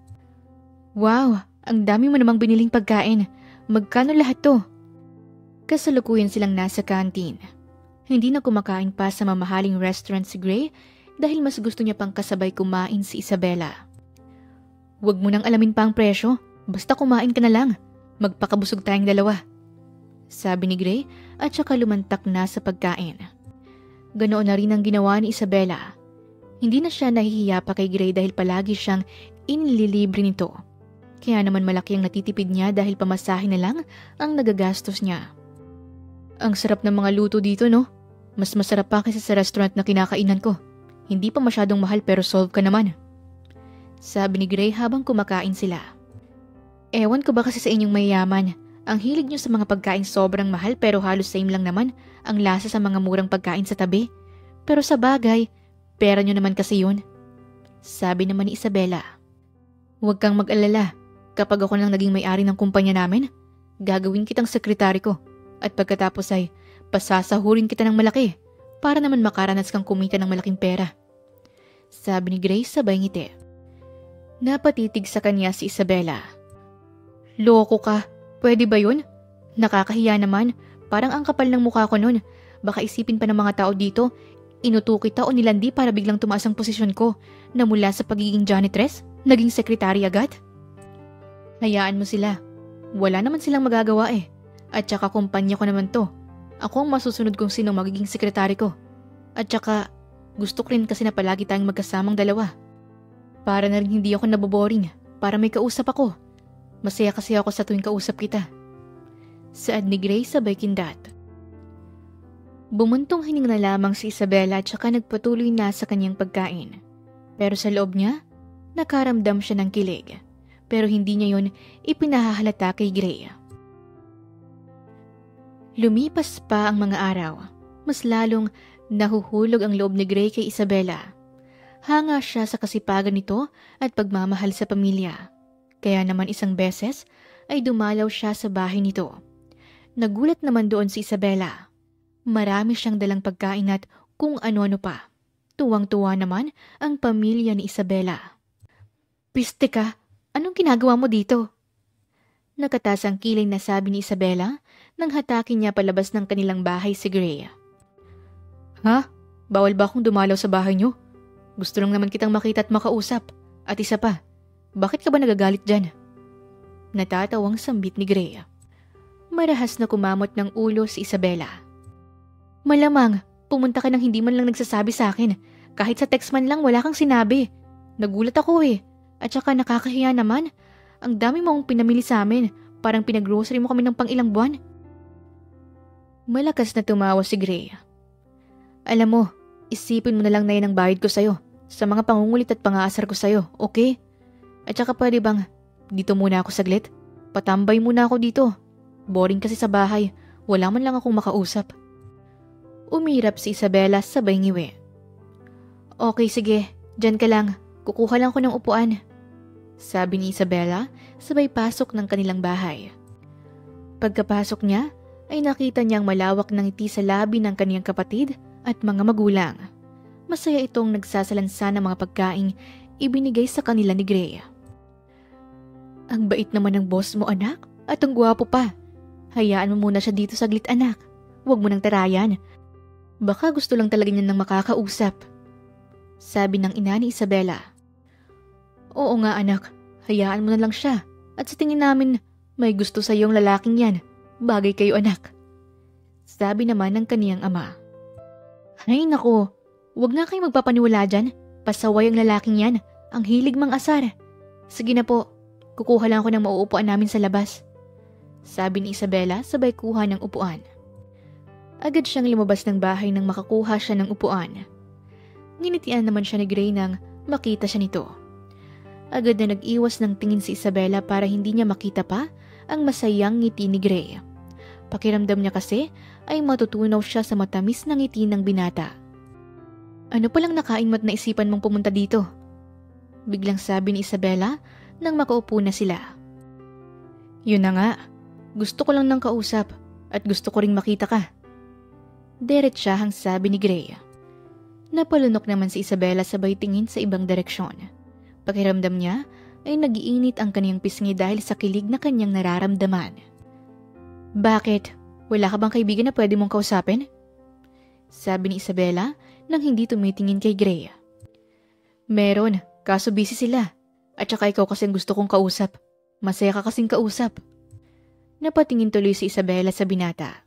Wow, ang dami mo namang biniling pagkain. Magkano lahat to? Kasalukuyan silang nasa kantin. Hindi na kumakain pa sa mamahaling restaurant si Gray dahil mas gusto niya pang kasabay kumain si Isabela. Huwag mo nang alamin pa ang presyo, basta kumain ka na lang. Magpakabusog tayong dalawa. Sabi ni Gray at saka lumantak na sa pagkain. Ganoon na rin ang ginawa ni Isabela. Hindi na siya nahihiya pa kay Gray dahil palagi siyang inililibre nito. Kaya naman malaki ang natitipid niya dahil pamasahe na lang ang nagagastos niya. Ang sarap ng mga luto dito, no? Mas masarap pa kaysa sa restaurant na kinakainan ko. Hindi pa masyadong mahal pero solve ka naman. Sabi ni Gray habang kumakain sila. Ewan ko ba kasi sa inyong mayayaman. Ang hilig niyo sa mga pagkain sobrang mahal pero halos same lang naman ang lasa sa mga murang pagkain sa tabi. Pero sa bagay, pera niyo naman kasi yun. Sabi naman ni Isabela. Huwag kang mag-alala. Kapag ako nang naging may-ari ng kumpanya namin, gagawin kitang sekretary ko. At pagkatapos ay pasasahurin kita ng malaki para naman makaranas kang kumita ng malaking pera. Sabi ni Grace sabay ngiti. Napatitig sa kanya si Isabela. Loko ka. Pwede ba yun? Nakakahiya naman. Parang ang kapal ng mukha ko nun. Baka isipin pa ng mga tao dito, inuto kita o nilandi para biglang tumaas ang posisyon ko na mula sa pagiging janitress, naging sekretary agad. Hayaan mo sila. Wala naman silang magagawa eh. At saka kumpanya ko naman to. Ako ang masusunod kung sino magiging sekretary ko. At saka gusto ko rin kasi na palagi tayong magkasamang dalawa. Para na rin hindi ako naboboring. Para may kausap ako. Masaya kasi ako sa tuwing kausap kita. Saad ni Grace sabay kindat. Bumuntong hining na lamang si Isabela at saka nagpatuloy na sa kanyang pagkain. Pero sa loob niya, nakaramdam siya ng kilig. Pero hindi niya yun ipinahahalata kay Gray. Lumipas pa ang mga araw. Mas lalong nahuhulog ang loob ni Gray kay Isabela. Hanga siya sa kasipagan nito at pagmamahal sa pamilya. Kaya naman isang beses ay dumalaw siya sa bahay nito. Nagulat naman doon si Isabela. Marami siyang dalang pagkain at kung ano-ano pa. Tuwang-tuwa naman ang pamilya ni Isabela. Piste ka, anong ginagawa mo dito? Nakatas ang kilay na sabi ni Isabela nang hatakin niya palabas ng kanilang bahay si Gray. Ha? Bawal ba akong dumalaw sa bahay niyo? Gusto lang naman kitang makita at makausap. At isa pa, bakit ka ba nagagalit dyan? Natatawang sambit ni Gray. Marahas na kumamot ng ulo si Isabela. Malamang, pumunta ka nang hindi man lang nagsasabi sa akin. Kahit sa text man lang wala kang sinabi. Nagulat ako eh. At saka nakakahiya naman. Ang dami mong pinamili sa amin. Parang pinag-grocery mo kami ng pang ilang buwan. Malakas na tumawa si Gray. Alam mo, isipin mo na lang na yan ang bayad ko sa'yo sa mga pangungulit at pangaasar ko sa'yo, okay? At saka pwede bang dito muna ako saglit? Patambay muna ako dito. Boring kasi sa bahay, wala man lang akong makausap. Umirap si Isabela sabay ngiwi. Okay sige, dyan ka lang. Kukuha lang ko ng upuan. Sabi ni Isabela sabay pasok ng kanilang bahay. Pagkapasok niya ay nakita niyang malawak ng ngiti sa labi ng kaniyang kapatid at mga magulang. Masaya itong nagsasalansa ng mga pagkaing ibinigay sa kanila ni Gray. Ang bait naman ng boss mo anak at ang gwapo pa. Hayaan mo muna siya dito saglit anak. Huwag mo nang tarayan. Baka gusto lang talaga niya ng makakausap. Sabi ng ina ni Isabela. Oo nga anak, hayaan mo na lang siya. At sa tingin namin, may gusto sa iyong lalaking yan. Bagay kayo anak. Sabi naman ng kaniyang ama. Ay nako, huwag na kayong magpapaniwala dyan. Pasaway ang lalaking yan. Ang hilig mang asar. Sige na po, kukuha lang ako ng mauupuan namin sa labas. Sabi ni Isabela sabay kuha ng upuan. Agad siyang lumabas ng bahay nang makakuha siya ng upuan. Nginitian naman siya ni Gray nang makita siya nito. Agad na nag-iwas ng tingin si Isabela para hindi niya makita pa ang masayang ngiti ni Gray. Pakiramdam niya kasi ay matutunaw siya sa matamis na ngiti ng binata. Ano palang nakain mo't naisipan mong pumunta dito? Biglang sabi ni Isabela nang makaupo na sila. Yun na nga, gusto ko lang ng kausap at gusto ko ring makita ka. Diretsahang sabi ni Gray. Napalunok naman si Isabela sabay tingin sa ibang direksyon. Pakiramdam niya ay nagiinit ang kaniyang pisngi dahil sa kilig na kanyang nararamdaman. Bakit? Wala ka bang kaibigan na pwede mong kausapin? Sabi ni Isabela nang hindi tumitingin kay Gray. Meron, kaso busy sila. At saka ikaw kasing gusto kong kausap. Masaya ka kasing kausap. Napatingin tuloy si Isabela sa binata.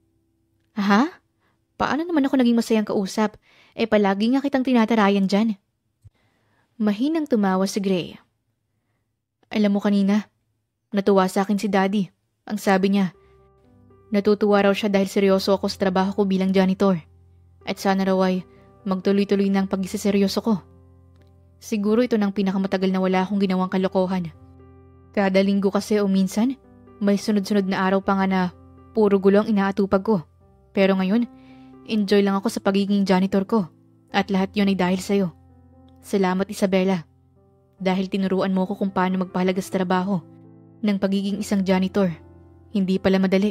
Ha? Paano naman ako naging masayang kausap? Eh palagi nga kitang tinatarayan dyan. Mahinang tumawa si Gray. Alam mo kanina, natuwa sa akin si Daddy. Ang sabi niya, natutuwa raw siya dahil seryoso ako sa trabaho ko bilang janitor. At sana raw ay magtuloy-tuloy na ang pag-isiseryoso ko. Siguro ito nang pinakamatagal na wala akong ginawang kalokohan. Kada linggo kasi o minsan, may sunod-sunod na araw pa nga na puro gulo ang inaatupag ko. Pero ngayon, enjoy lang ako sa pagiging janitor ko. At lahat yun ay dahil sa'yo. Salamat Isabela. Dahil tinuruan mo ko kung paano magpahalaga sa trabaho ng pagiging isang janitor. Hindi pala madali.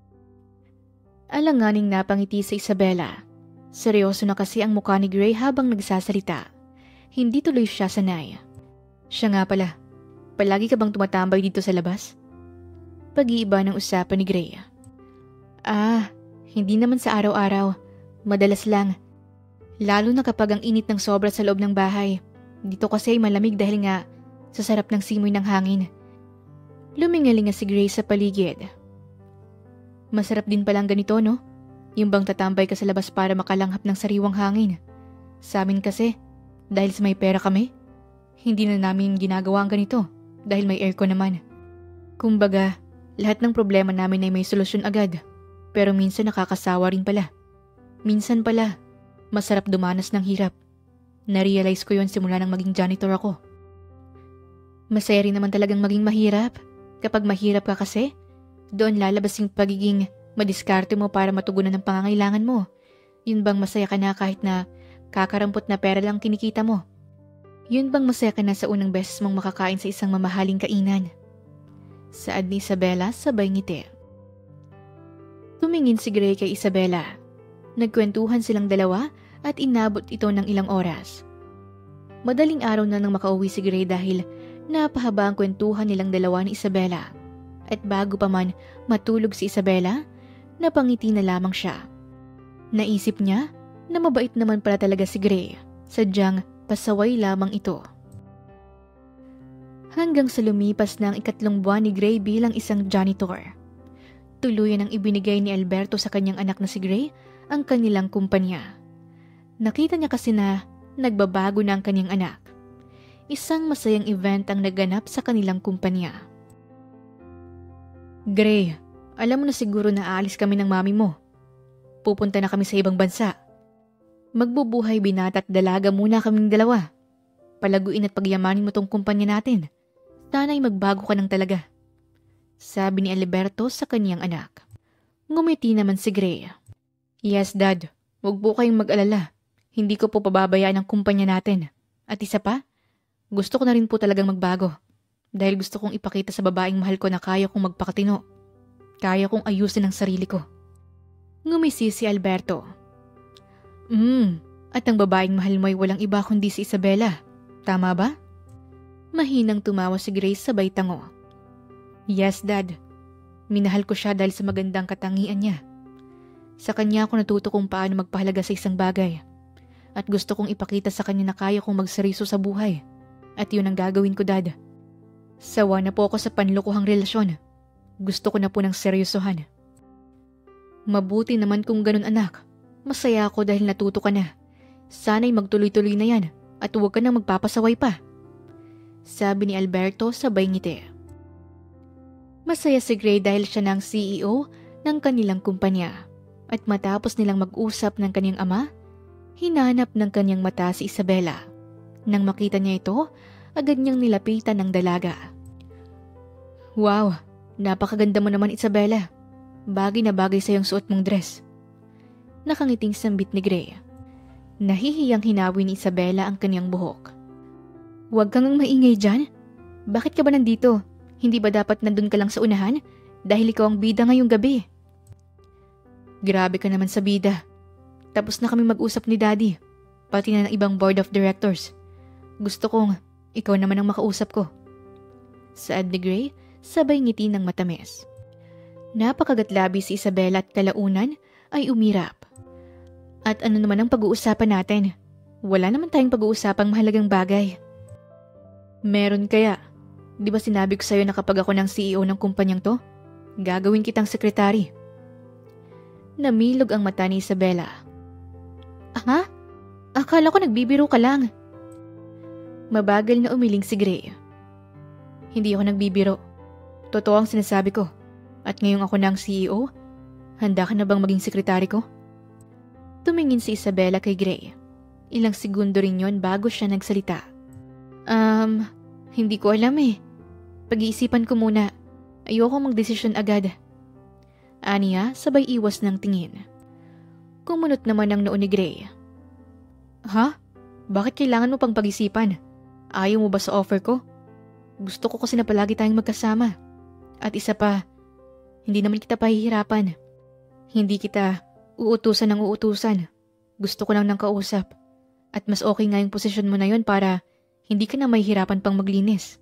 Alanganing napangiti sa Isabela. Seryoso na kasi ang mukha ni Gray habang nagsasalita. Hindi tuloy siya sanay. Siya nga pala, palagi ka bang tumatambay dito sa labas? Pag-iiba ng usapan ni Gray. Ah, hindi naman sa araw-araw. Madalas lang. Lalo na kapag ang init ng sobra sa loob ng bahay. Dito kasi ay malamig dahil nga sa sarap ng simoy ng hangin. Lumingalinga si Gray sa paligid. Masarap din palang ganito, no? Yung bang tatambay ka sa labas para makalanghap ng sariwang hangin. Sa amin kasi, dahil sa may pera kami, hindi na namin ginagawa ang ganito dahil may aircon naman. Kumbaga, lahat ng problema namin ay may solusyon agad. Pero minsan nakakasawa rin pala. Minsan pala, masarap dumanas ng hirap. Na-realize ko yon simula nang maging janitor ako. Masaya rin naman talagang maging mahirap. Kapag mahirap ka kasi, doon lalabas yung pagiging madiskarte mo para matugunan ng pangangailangan mo. Yun bang masaya ka na kahit na kakarampot na pera lang kinikita mo? Yun bang masaya ka na sa unang beses mong makakain sa isang mamahaling kainan? Saad ni Isabela sabay ngiti. Tumingin si Gray kay Isabela. Nagkwentuhan silang dalawa at inabot ito ng ilang oras. Madaling araw na nang makauwi si Gray dahil napahaba ang kwentuhan nilang dalawa ni Isabela. At bago pa man matulog si Isabela, napangiti na lamang siya. Naisip niya na mabait naman pala talaga si Gray. Sadyang pasaway lamang ito. Hanggang sa lumipas na ang ikatlong buwan ni Gray bilang isang janitor. Tuluyan ang ibinigay ni Alberto sa kanyang anak na si Gray ang kanilang kumpanya. Nakita niya kasi na nagbabago na ang kanyang anak. Isang masayang event ang naganap sa kanilang kumpanya. Gray, alam mo na siguro na aalis kami ng mami mo Pupunta na kami sa ibang bansa. Magbubuhay binata at dalaga muna kaming dalawa. Palaguin at pagyamanin mo tong kumpanya natin. Sana'y magbago ka ng talaga. Sabi ni Alberto sa kanyang anak. Ngumiti naman si Gray. Yes, Dad. Huwag po kayong mag-alala. Hindi ko po pababayaan ang kumpanya natin. At isa pa, gusto ko na rin po talagang magbago. Dahil gusto kong ipakita sa babaeng mahal ko na kaya kong magpakatino. Kaya kong ayusin ang sarili ko. Ngumisi si Alberto. Hmm, at ang babaeng mahal mo ay walang iba kundi si Isabela. Tama ba? Mahinang tumawa si Grace sabay tango. Yes, Dad. Minahal ko siya dahil sa magandang katangian niya. Sa kanya ako natuto kung paano magpahalaga sa isang bagay. At gusto kong ipakita sa kanya na kaya kong magseriso sa buhay. At yun ang gagawin ko, Dad. Sawa na po ako sa panlukuhang relasyon. Gusto ko na po ng seryosohan. Mabuti naman kung ganun, anak. Masaya ako dahil natuto ka na. Sana'y magtuloy-tuloy na yan at huwag ka nang magpapasaway pa. Sabi ni Alberto sabay ngiti. Masaya si Gray dahil siya ng C E O ng kanilang kumpanya. At matapos nilang mag-usap ng kanyang ama, hinanap ng kanyang mata si Isabela. Nang makita niya ito, agad niyang nilapitan ng dalaga. Wow, napakaganda mo naman, Isabela. Bagay na bagay sa iyong suot mong dress. Nakangiting sambit ni Gray. Nahihiyang hinawi ni Isabela ang kanyang buhok. Huwag kang maingay dyan. Bakit ka ba nandito? Hindi ba dapat nandun ka lang sa unahan? Dahil ikaw ang bida ngayong gabi. Grabe ka naman sa bida. Tapos na kami mag-usap ni Daddy. Pati na ng ibang board of directors. Gusto kong ikaw naman ang makausap ko. Saad ni Gray, sabay ngiti ng matamis. Napakagatlabi si Isabela at kalaunan ay umirap. At ano naman ang pag-uusapan natin? Wala naman tayong pag-uusapang mahalagang bagay. Meron kaya? Di ba sinabi ko sa'yo na kapag ako ng C E O ng kumpanyang to, gagawin kitang sekretary? Namilog ang mata ni Isabela. Ha? Akala ko nagbibiro ka lang. Mabagal na umiling si Gray. Hindi ako nagbibiro. Totoo ang sinasabi ko. At ngayong ako ng C E O, handa ka na bang maging sekretary ko? Tumingin si Isabela kay Gray. Ilang segundo rin yon bago siya nagsalita. Um, hindi ko alam eh. Pag-iisipan ko muna. Ayoko magdesisyon agad. Aniya, sabay iwas ng tingin. Kumunot naman ang noo ni Gray. Ha? Bakit kailangan mo pang pag-isipan? Ayaw mo ba sa offer ko? Gusto ko kasi na palagi tayong magkasama. At isa pa, hindi naman kita pahihirapan. Hindi kita uutusan ng uutusan. Gusto ko lang ng kausap. At mas okay nga yung posisyon mo na yon para hindi ka na mahihirapan pang maglinis.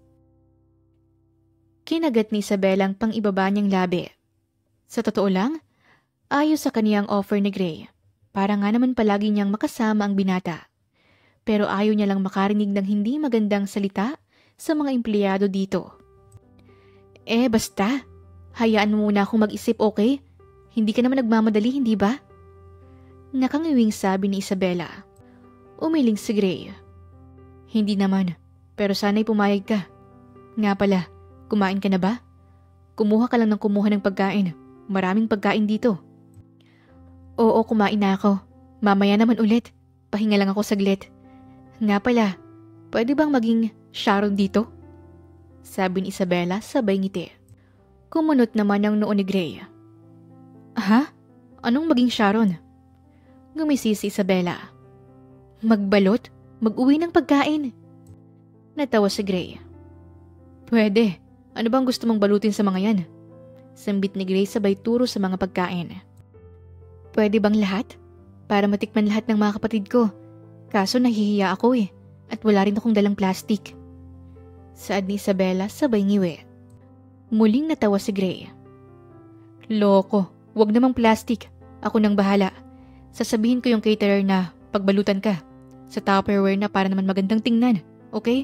Kinagat ni Isabela ang pang ibaba niyang labi. Sa totoo lang, ayos sa kaniyang offer ni Gray. Para nga naman palagi niyang makasama ang binata. Pero ayaw niya lang makarinig ng hindi magandang salita sa mga empleyado dito. Eh basta, hayaan mo muna akong mag-isip, okay? Hindi ka naman nagmamadali, hindi ba? Nakangiwing sabi ni Isabela. Umiling si Gray. Hindi naman, pero sana'y pumayag ka. Nga pala, kumain ka na ba? Kumuha ka lang ng kumuha ng pagkain. Maraming pagkain dito. Oo, kumain na ako. Mamaya naman ulit. Pahinga lang ako saglit. Nga pala, pwede bang maging Sharon dito? Sabi ni Isabela sabay ngiti. Kumunot naman ang noo ni Gray. Ha? Anong maging Sharon? Ngumisi si Isabela. Magbalot? Mag-uwi ng pagkain? Natawa si Gray. Pwede. Ano bang gusto mong balutin sa mga yan? Sambit ni Gray sabay turo sa mga pagkain. Pwede bang lahat? Para matikman lahat ng mga kapatid ko. Kaso nahihiya ako eh. At wala rin akong dalang plastic. Saad ni Isabela sabay ngiwi. Muling natawa si Gray. Loko, wag namang plastic. Ako nang bahala. Sasabihin ko yung caterer na pagbalutan ka. Sa Tupperware na para naman magandang tingnan. Okay?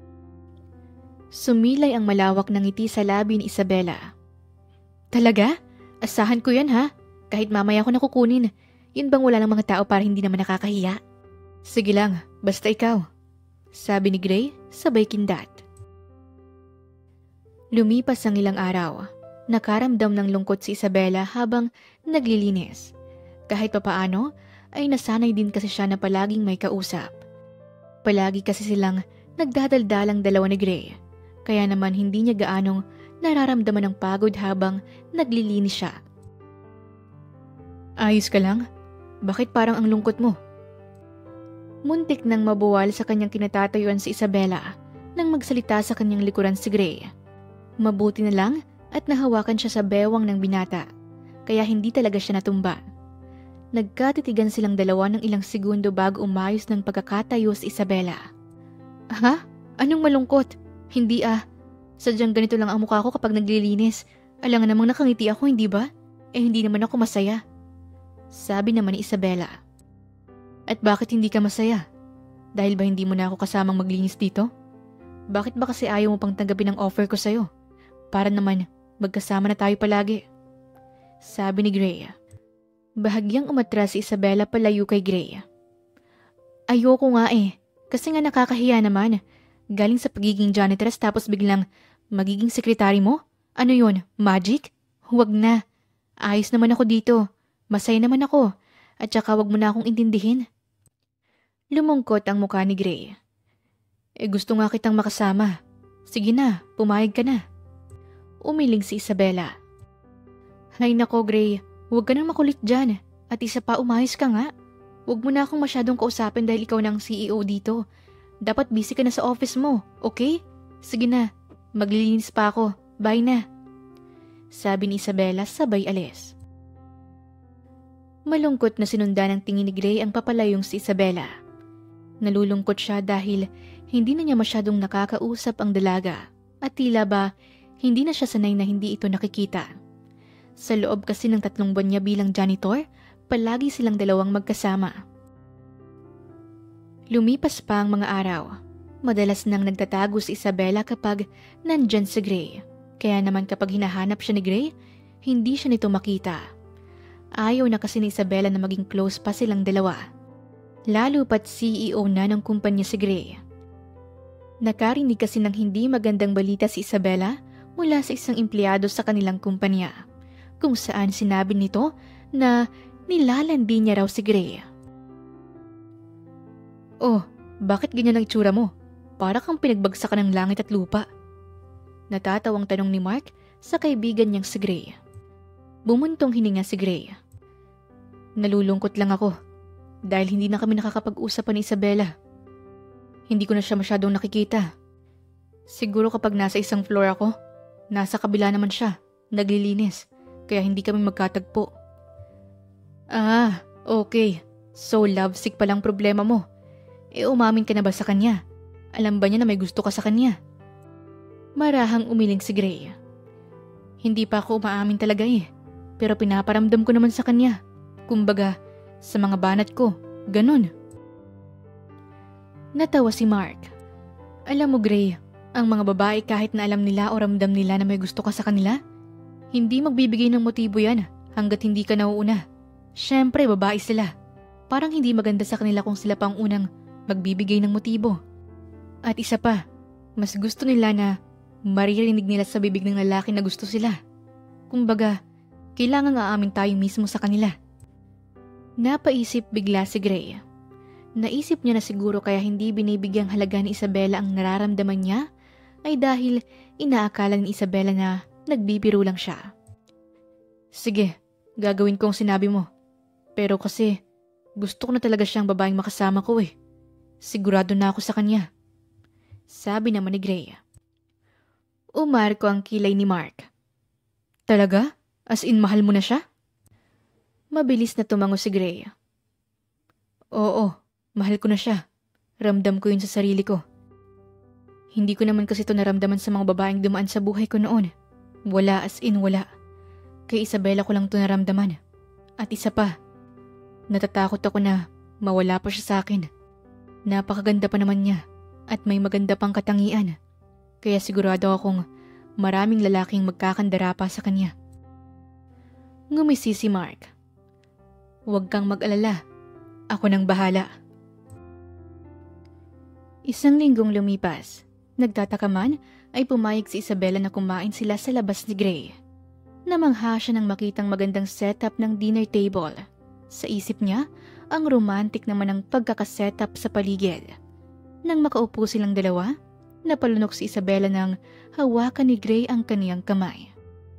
Sumilay ang malawak ng ngiti sa labi ni Isabela. Talaga? Asahan ko yan ha? Kahit mamaya ko nakukunin. Yun bang wala ng mga tao para hindi naman nakakahiya? Sige lang, basta ikaw. Sabi ni Gray, sabay kindat. Lumipas ang ilang araw. Nakaramdam ng lungkot si Isabela habang naglilinis. Kahit papaano, ay nasanay din kasi siya na palaging may kausap. Palagi kasi silang nagdadaldalang dalawa ni Gray, kaya naman hindi niya gaanong nararamdaman ng pagod habang naglilinis siya. Ayos ka lang? Bakit parang ang lungkot mo? Muntik nang mabuwal sa kanyang kinatatayuan si Isabela nang magsalita sa kanyang likuran si Gray. Mabuti na lang at nahawakan siya sa bewang ng binata, kaya hindi talaga siya natumba. Nagkatitigan silang dalawa ng ilang segundo bago umayos ng pagkakatayo si Isabela. Ha? Anong malungkot? Hindi ah. Sadyang ganito lang ang mukha ko kapag naglilinis. Alangan namang nakangiti ako, hindi ba? Eh hindi naman ako masaya. Sabi naman ni Isabela. At bakit hindi ka masaya? Dahil ba hindi mo na ako kasamang maglinis dito? Bakit ba kasi ayaw mo pang tanggapin ang offer ko sa'yo? Para naman magkasama na tayo palagi. Sabi ni Gray. Bahagyang umatras si Isabela palayo kay Gray. Ayoko nga eh, kasi nga nakakahiya naman. Galing sa pagiging janitress tapos biglang magiging sekretary mo? Ano yun, magic? Huwag na. Ayos naman ako dito. Masaya naman ako. At saka wag mo na akong intindihin. Lumungkot ang mukha ni Gray. Eh gusto nga kitang makasama. Sige na, pumayag ka na. Umiling si Isabela. Hay nako Gray, huwag ka nang makulit dyan. At isa pa, umayos ka nga. Huwag mo na akong masyadong kausapin dahil ikaw na ang C E O dito. Dapat busy ka na sa office mo, okay? Sige na, maglilinis pa ako. Bye na. Sabi ni Isabela sabay alis. Malungkot na sinundan ng tingin ni Gray ang papalayong si Isabela. Nalulungkot siya dahil hindi na niya masyadong nakakausap ang dalaga at tila ba hindi na siya sanay na hindi ito nakikita. Sa loob kasi ng tatlong buwan niya bilang janitor, palagi silang dalawang magkasama. Lumipas pa ang mga araw. Madalas nang nagtatago si Isabela kapag nandyan si Gray. Kaya naman kapag hinahanap siya ni Gray, hindi siya nito makita. Ayaw na kasi ni Isabela na maging close pa silang dalawa. Lalo pat C E O na ng kumpanya si Gray. Nakarinig kasi ng hindi magandang balita si Isabela mula sa isang empleyado sa kanilang kumpanya, kung saan sinabi nito na nilalandi niya raw si Gray. Oh, bakit ganyan ang itsura mo? Para kang pinagbagsakan ng langit at lupa. Natatawang tanong ni Mark sa kaibigan niyang si Gray. Bumuntong hininga si Gray. Nalulungkot lang ako dahil hindi na kami nakakapag-usap ni Isabela. Hindi ko na siya masyadong nakikita. Siguro kapag nasa isang floor ako, nasa kabila naman siya, naglilinis, kaya hindi kami magkatagpo. Ah, okay. So lovesick palang problema mo. E umamin ka na ba sa kanya? Alam ba niya na may gusto ka sa kanya? Marahang umiling si Gray. Hindi pa ako umaamin talaga eh. Pero pinaparamdam ko naman sa kanya. Kumbaga, sa mga banat ko, ganun. Natawa si Mark. Alam mo Gray, ang mga babae kahit na alam nila o ramdam nila na may gusto ka sa kanila, hindi magbibigay ng motibo yan hanggat hindi ka nauuna. Siyempre, babae sila. Parang hindi maganda sa kanila kung sila pang unang magbibigay ng motibo. At isa pa, mas gusto nila na maririnig nila sa bibig ng lalaki na gusto sila. Kumbaga, kailangan aamin tayo mismo sa kanila. Napaisip bigla si Gray. Naisip niya na siguro kaya hindi binibigyang halaga ni Isabela ang nararamdaman niya ay dahil inaakala ni Isabela na nagbibiro lang siya. Sige, gagawin ko ang sinabi mo. Pero kasi gusto ko na talaga siyang babaeng makasama ko eh. Sigurado na ako sa kanya. Sabi naman ni Gray. Umarko ang kilay ni Mark. Talaga? As in mahal mo na siya? Mabilis na tumango si Gray. Oo, mahal ko na siya. Ramdam ko yun sa sarili ko. Hindi ko naman kasi ito naramdaman sa mga babaeng dumaan sa buhay ko noon. Wala as in wala. Kay Isabela ko lang ito naramdaman. At isa pa, natatakot ako na mawala pa siya sa akin. Napakaganda pa naman niya at may maganda pang katangian. Kaya sigurado akong maraming lalaking magkakandara pa sa kanya. Ngumisi si Mark. Huwag kang mag-alala. Ako nang bahala. Isang linggong lumipas. Nagtataka man ay pumayag si Isabela na kumain sila sa labas ni Gray. Namangha siya nang makitang magandang setup ng dinner table. Sa isip niya, ang romantic naman ang pagkakasetup sa paligid. Nang makaupo silang dalawa, napalunok si Isabela nang hawakan ni Gray ang kaniyang kamay.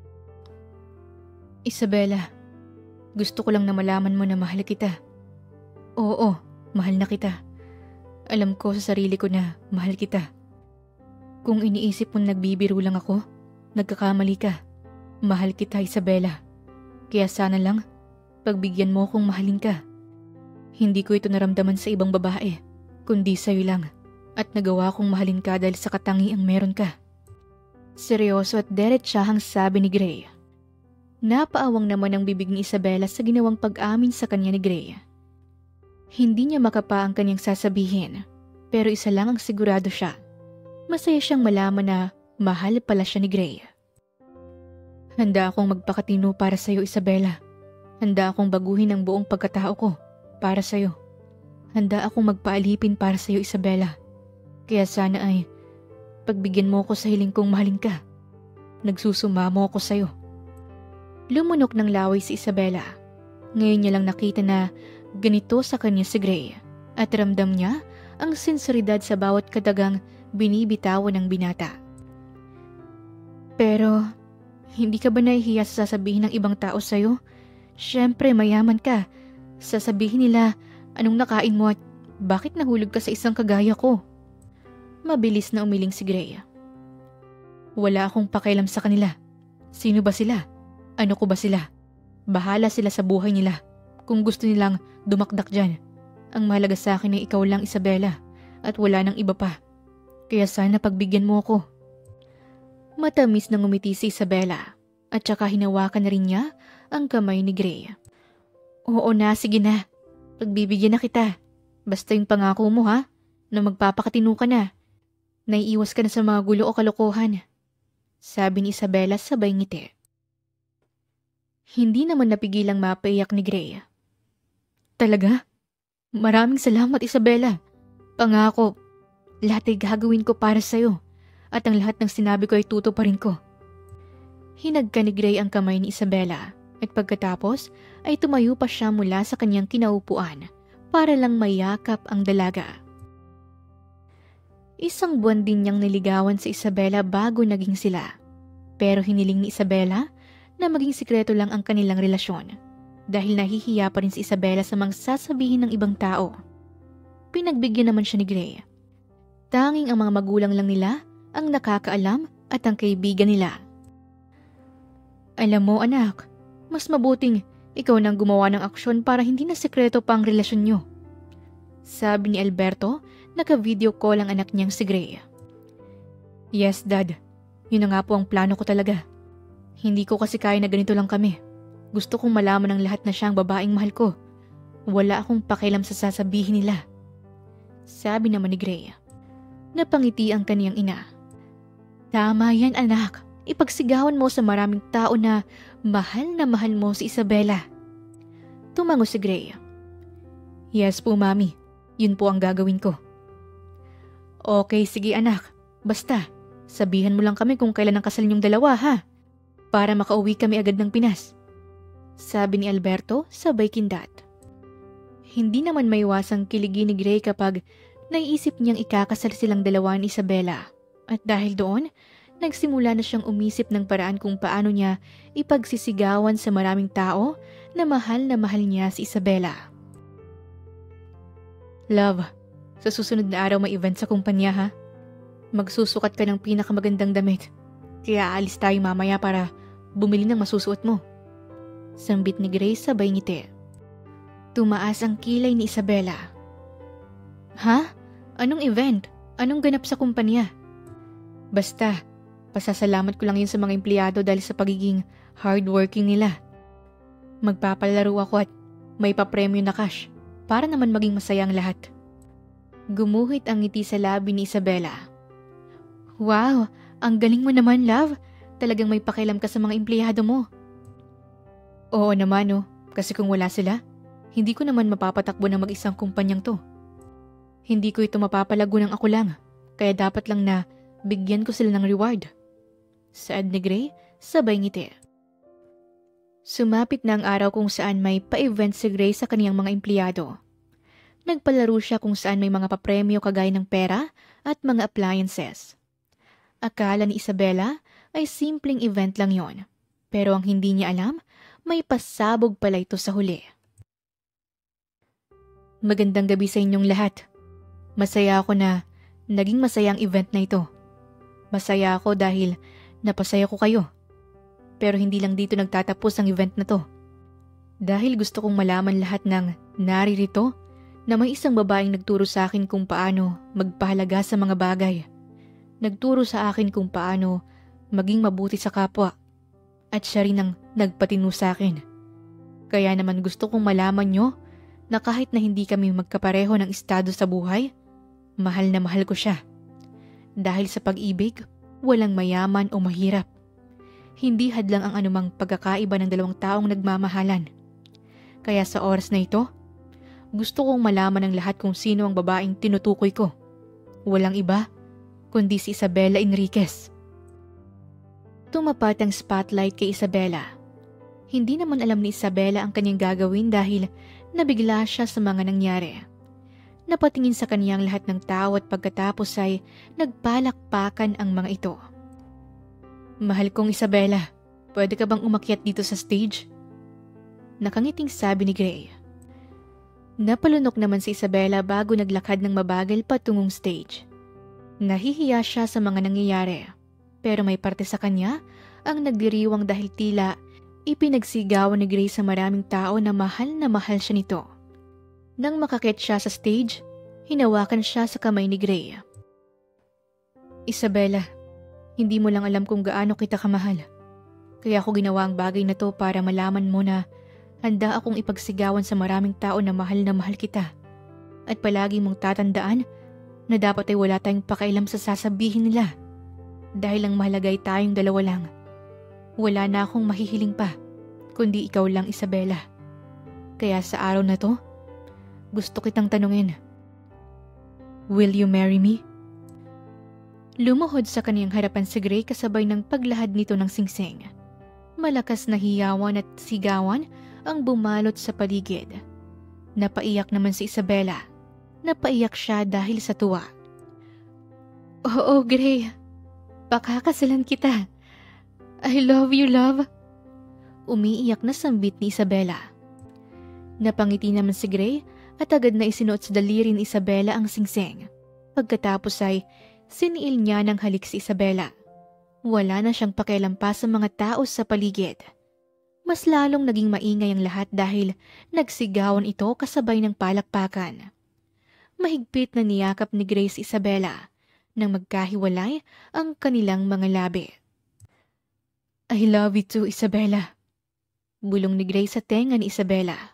Isabela, gusto ko lang na malaman mo na mahal kita. Oo, mahal na kita. Alam ko sa sarili ko na mahal kita. Kung iniisip mong nagbibiro lang ako, nagkakamali ka. Mahal kita, Isabela. Kaya sana lang, pagbigyan mo kung mahalin ka. Hindi ko ito naramdaman sa ibang babae, kundi sa'yo lang. At nagawa kong mahalin ka dahil sa katangiang meron ka. Seryoso at diretsahang sabi ni Gray. Napaawang naman ang bibig ni Isabela sa ginawang pag-amin sa kanya ni Gray. Hindi niya makapa ang kanyang sasabihin, pero isa lang ang sigurado siya. Masaya siyang malaman na mahal pala siya ni Gray. Handa akong magpakatino para sa'yo, Isabela. Handa akong baguhin ang buong pagkatao ko para sa'yo. Handa akong magpaalipin para sa'yo, Isabela. Kaya sana ay pagbigyan mo ko sa hiling kong mahalin ka. Nagsusumamo ako sa'yo. Lumunok ng laway si Isabela. Ngayon niya lang nakita na ganito sa kanya si Gray at ramdam niya ang sinseridad sa bawat kadagang binibitawan ng binata. Pero, hindi ka ba nahihiya sa sasabihin ng ibang tao sa'yo? Siyempre, mayaman ka. Sasabihin nila, anong nakain mo at bakit nahulog ka sa isang kagaya ko? Mabilis na umiling si Gray. Wala akong pakialam sa kanila. Sino ba sila? Ano ko ba sila? Bahala sila sa buhay nila. Kung gusto nilang dumakdak dyan. Ang mahalaga sa akin ay ikaw lang, Isabela. At wala nang iba pa. Kaya sana pagbigyan mo ako. Matamis na ngumiti si Isabela. At saka hinawakan na rin niya ang kamay ni Gray. Oo na, sige na. Pagbibigyan na kita. Basta yung pangako mo ha, na magpapakatino ka na. Naiiwas ka na sa mga gulo o kalokohan. Sabi ni Isabela sabay ngiti. Hindi naman napigilang mapaiyak ni Gray. Talaga? Maraming salamat, Isabela. Pangako, lahat ay gagawin ko para sa'yo. At ang lahat ng sinabi ko ay tutuparin ko. Hinagka ni Gray ang kamay ni Isabela. At pagkatapos ay tumayo pa siya mula sa kanyang kinaupuan para lang mayakap ang dalaga. Isang buwan din niyang niligawan si Isabela bago naging sila. Pero hiniling ni Isabela na maging sikreto lang ang kanilang relasyon dahil nahihiya pa rin si Isabela sa mga sasabihin ng ibang tao. Pinagbigyan naman siya ni Gray. Tanging ang mga magulang lang nila ang nakakaalam at ang kaibigan nila. Alam mo anak, mas mabuting ikaw nang gumawa ng aksyon para hindi na sekreto pa ang relasyon nyo. Sabi ni Alberto, naka-video call ang anak niyang si Gray. Yes, Dad. Yun na nga po ang plano ko talaga. Hindi ko kasi kaya na ganito lang kami. Gusto kong malaman ng lahat na siya ang babaeng mahal ko. Wala akong pakialam sa sasabihin nila. Sabi naman ni Gray. Napangiti ang kaniyang ina. Tama yan anak. Ipagsigawan mo sa maraming tao na mahal na mahal mo si Isabela. Tumango si Gray. Yes po, Mami. Yun po ang gagawin ko. Okay, sige anak. Basta, sabihan mo lang kami kung kailan ang kasal niyong dalawa ha. Para makauwi kami agad ng Pinas. Sabi ni Alberto sabay kindat. Hindi naman maiwasang kiligi ni Gray kapag naiisip niyang ikakasal silang dalawa ni Isabela. At dahil doon, nagsimula na siyang umisip ng paraan kung paano niya ipagsisigawan sa maraming tao na mahal na mahal niya si Isabela. Love, sa susunod na araw may event sa kumpanya ha. Magsusukat ka ng pinakamagandang damit. Kaya aalis tayo mamaya para bumili ng masusuot mo. Sambit ni Grace sabay ngiti. Tumaas ang kilay ni Isabela. Ha? Anong event? Anong ganap sa kumpanya? Basta, pasasalamat ko lang yun sa mga empleyado dahil sa pagiging hardworking nila. Magpapalaro ako at may papremyo na cash para naman maging masaya ang lahat. Gumuhit ang ngiti sa labi ni Isabela. Wow, ang galing mo naman, love. Talagang may pakialam ka sa mga empleyado mo. Oo naman oh, kasi kung wala sila, hindi ko naman mapapatakbo ng mag-isang kumpanyang to. Hindi ko ito mapapalago ng ako lang, kaya dapat lang na bigyan ko sila ng reward. Saad ni Gray, sabay ngiti. Sumapit na ang araw kung saan may pa-event si Gray sa kaniyang mga empleyado. Nagpalaro siya kung saan may mga papremyo kagaya ng pera at mga appliances. Akala ni Isabela ay simpleng event lang yon. Pero ang hindi niya alam, may pasabog pala ito sa huli. Magandang gabi sa inyong lahat. Masaya ako na naging masaya ang event na ito. Masaya ako dahil napasaya ko kayo. Pero hindi lang dito nagtatapos ang event na to. Dahil gusto kong malaman lahat ng naririto na may isang babaeng nagturo sa akin kung paano magpahalaga sa mga bagay. Nagturo sa akin kung paano maging mabuti sa kapwa. At siya rin ang nagpatino sa akin. Kaya naman gusto kong malaman nyo na kahit na hindi kami magkapareho ng estado sa buhay, mahal na mahal ko siya. Dahil sa pag-ibig, walang mayaman o mahirap. Hindi hadlang ang anumang pagkakaiba ng dalawang taong nagmamahalan. Kaya sa oras na ito, gusto kong malaman ng lahat kung sino ang babaeng tinutukoy ko. Walang iba, kundi si Isabela Enriquez. Tumapat ang spotlight kay Isabela. Hindi naman alam ni Isabela ang kanyang gagawin dahil nabigla siya sa mga nangyari. Napatingin sa kaniyang lahat ng tao at pagkatapos ay nagpalakpakan ang mga ito. Mahal kong Isabela, pwede ka bang umakyat dito sa stage? Nakangiting sabi ni Gray. Napalunok naman si Isabela bago naglakad ng mabagal patungong stage. Nahihiya siya sa mga nangyayari. Pero may parte sa kanya ang nagdiriwang dahil tila ipinagsigawan ni Gray sa maraming tao na mahal na mahal siya nito. Nang makakit siya sa stage, hinawakan siya sa kamay ni Gray. Isabela, hindi mo lang alam kung gaano kita kamahal. Kaya ako ginawa ang bagay na to para malaman mo na handa akong ipagsigawan sa maraming tao na mahal na mahal kita. At palagi mong tatandaan na dapat ay wala tayong pakialam sa sasabihin nila. Dahil ang mahalaga ay tayong dalawa lang. Wala na akong mahihiling pa, kundi ikaw lang, Isabela. Kaya sa araw na to, gusto kitang tanungin. Will you marry me? Lumuhod sa kaniyang harapan si Gray kasabay ng paglahad nito ng singsing. Malakas na hiyawan at sigawan ang bumalot sa paligid. Napaiyak naman si Isabela. Napaiyak siya dahil sa tuwa. Oo, Gray. Pakakasalan kita. I love you, love. Umiiyak na sambit ni Isabela. Napangiti naman si Gray at agad na isinuot sa daliri ni Isabela ang singsing. Pagkatapos ay siniil niya ng halik si Isabela. Wala na siyang pakialam pa sa mga tao sa paligid. Mas lalong naging maingay ang lahat dahil nagsigawan ito kasabay ng palakpakan. Mahigpit na niyakap ni Gray si Isabela nang magkahiwalay ang kanilang mga labi. I love you too, Isabela. Bulong ni Gray sa tenga ni Isabela.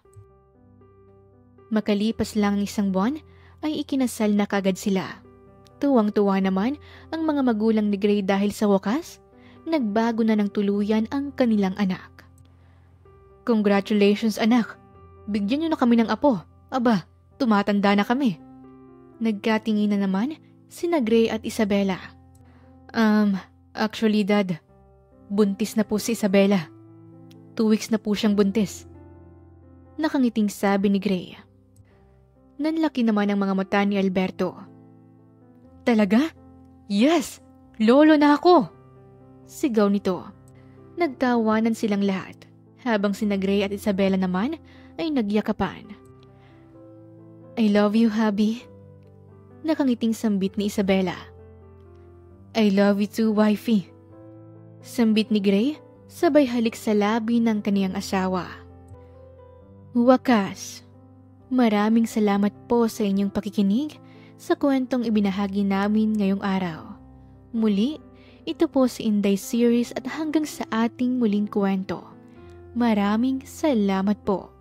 Makalipas lang ang isang buwan ay ikinasal na kagad sila. Tuwang-tuwa naman ang mga magulang ni Gray dahil sa wakas, nagbago na ng tuluyan ang kanilang anak. Congratulations, anak. Bigyan niyo na kami ng apo. Aba, tumatanda na kami. Nagkatingin na naman sina Gray at Isabela. Um, actually dad, buntis na po si Isabela. Two weeks na po siyang buntis. Nakangiting sabi ni Gray. Nanlaki naman ang mga mata ni Alberto. Talaga? Yes! Lolo na ako! Sigaw nito. Nagtawanan silang lahat, habang sina Gray at Isabela naman ay nagyakapan. I love you, hubby. Nakangiting sambit ni Isabela. I love you too, wifey. Sambit ni Gray, sabay halik sa labi ng kaniyang asawa. Wakas, maraming salamat po sa inyong pakikinig sa kwentong ibinahagi namin ngayong araw. Muli, ito po si Inday Series at hanggang sa ating muling kwento. Maraming salamat po.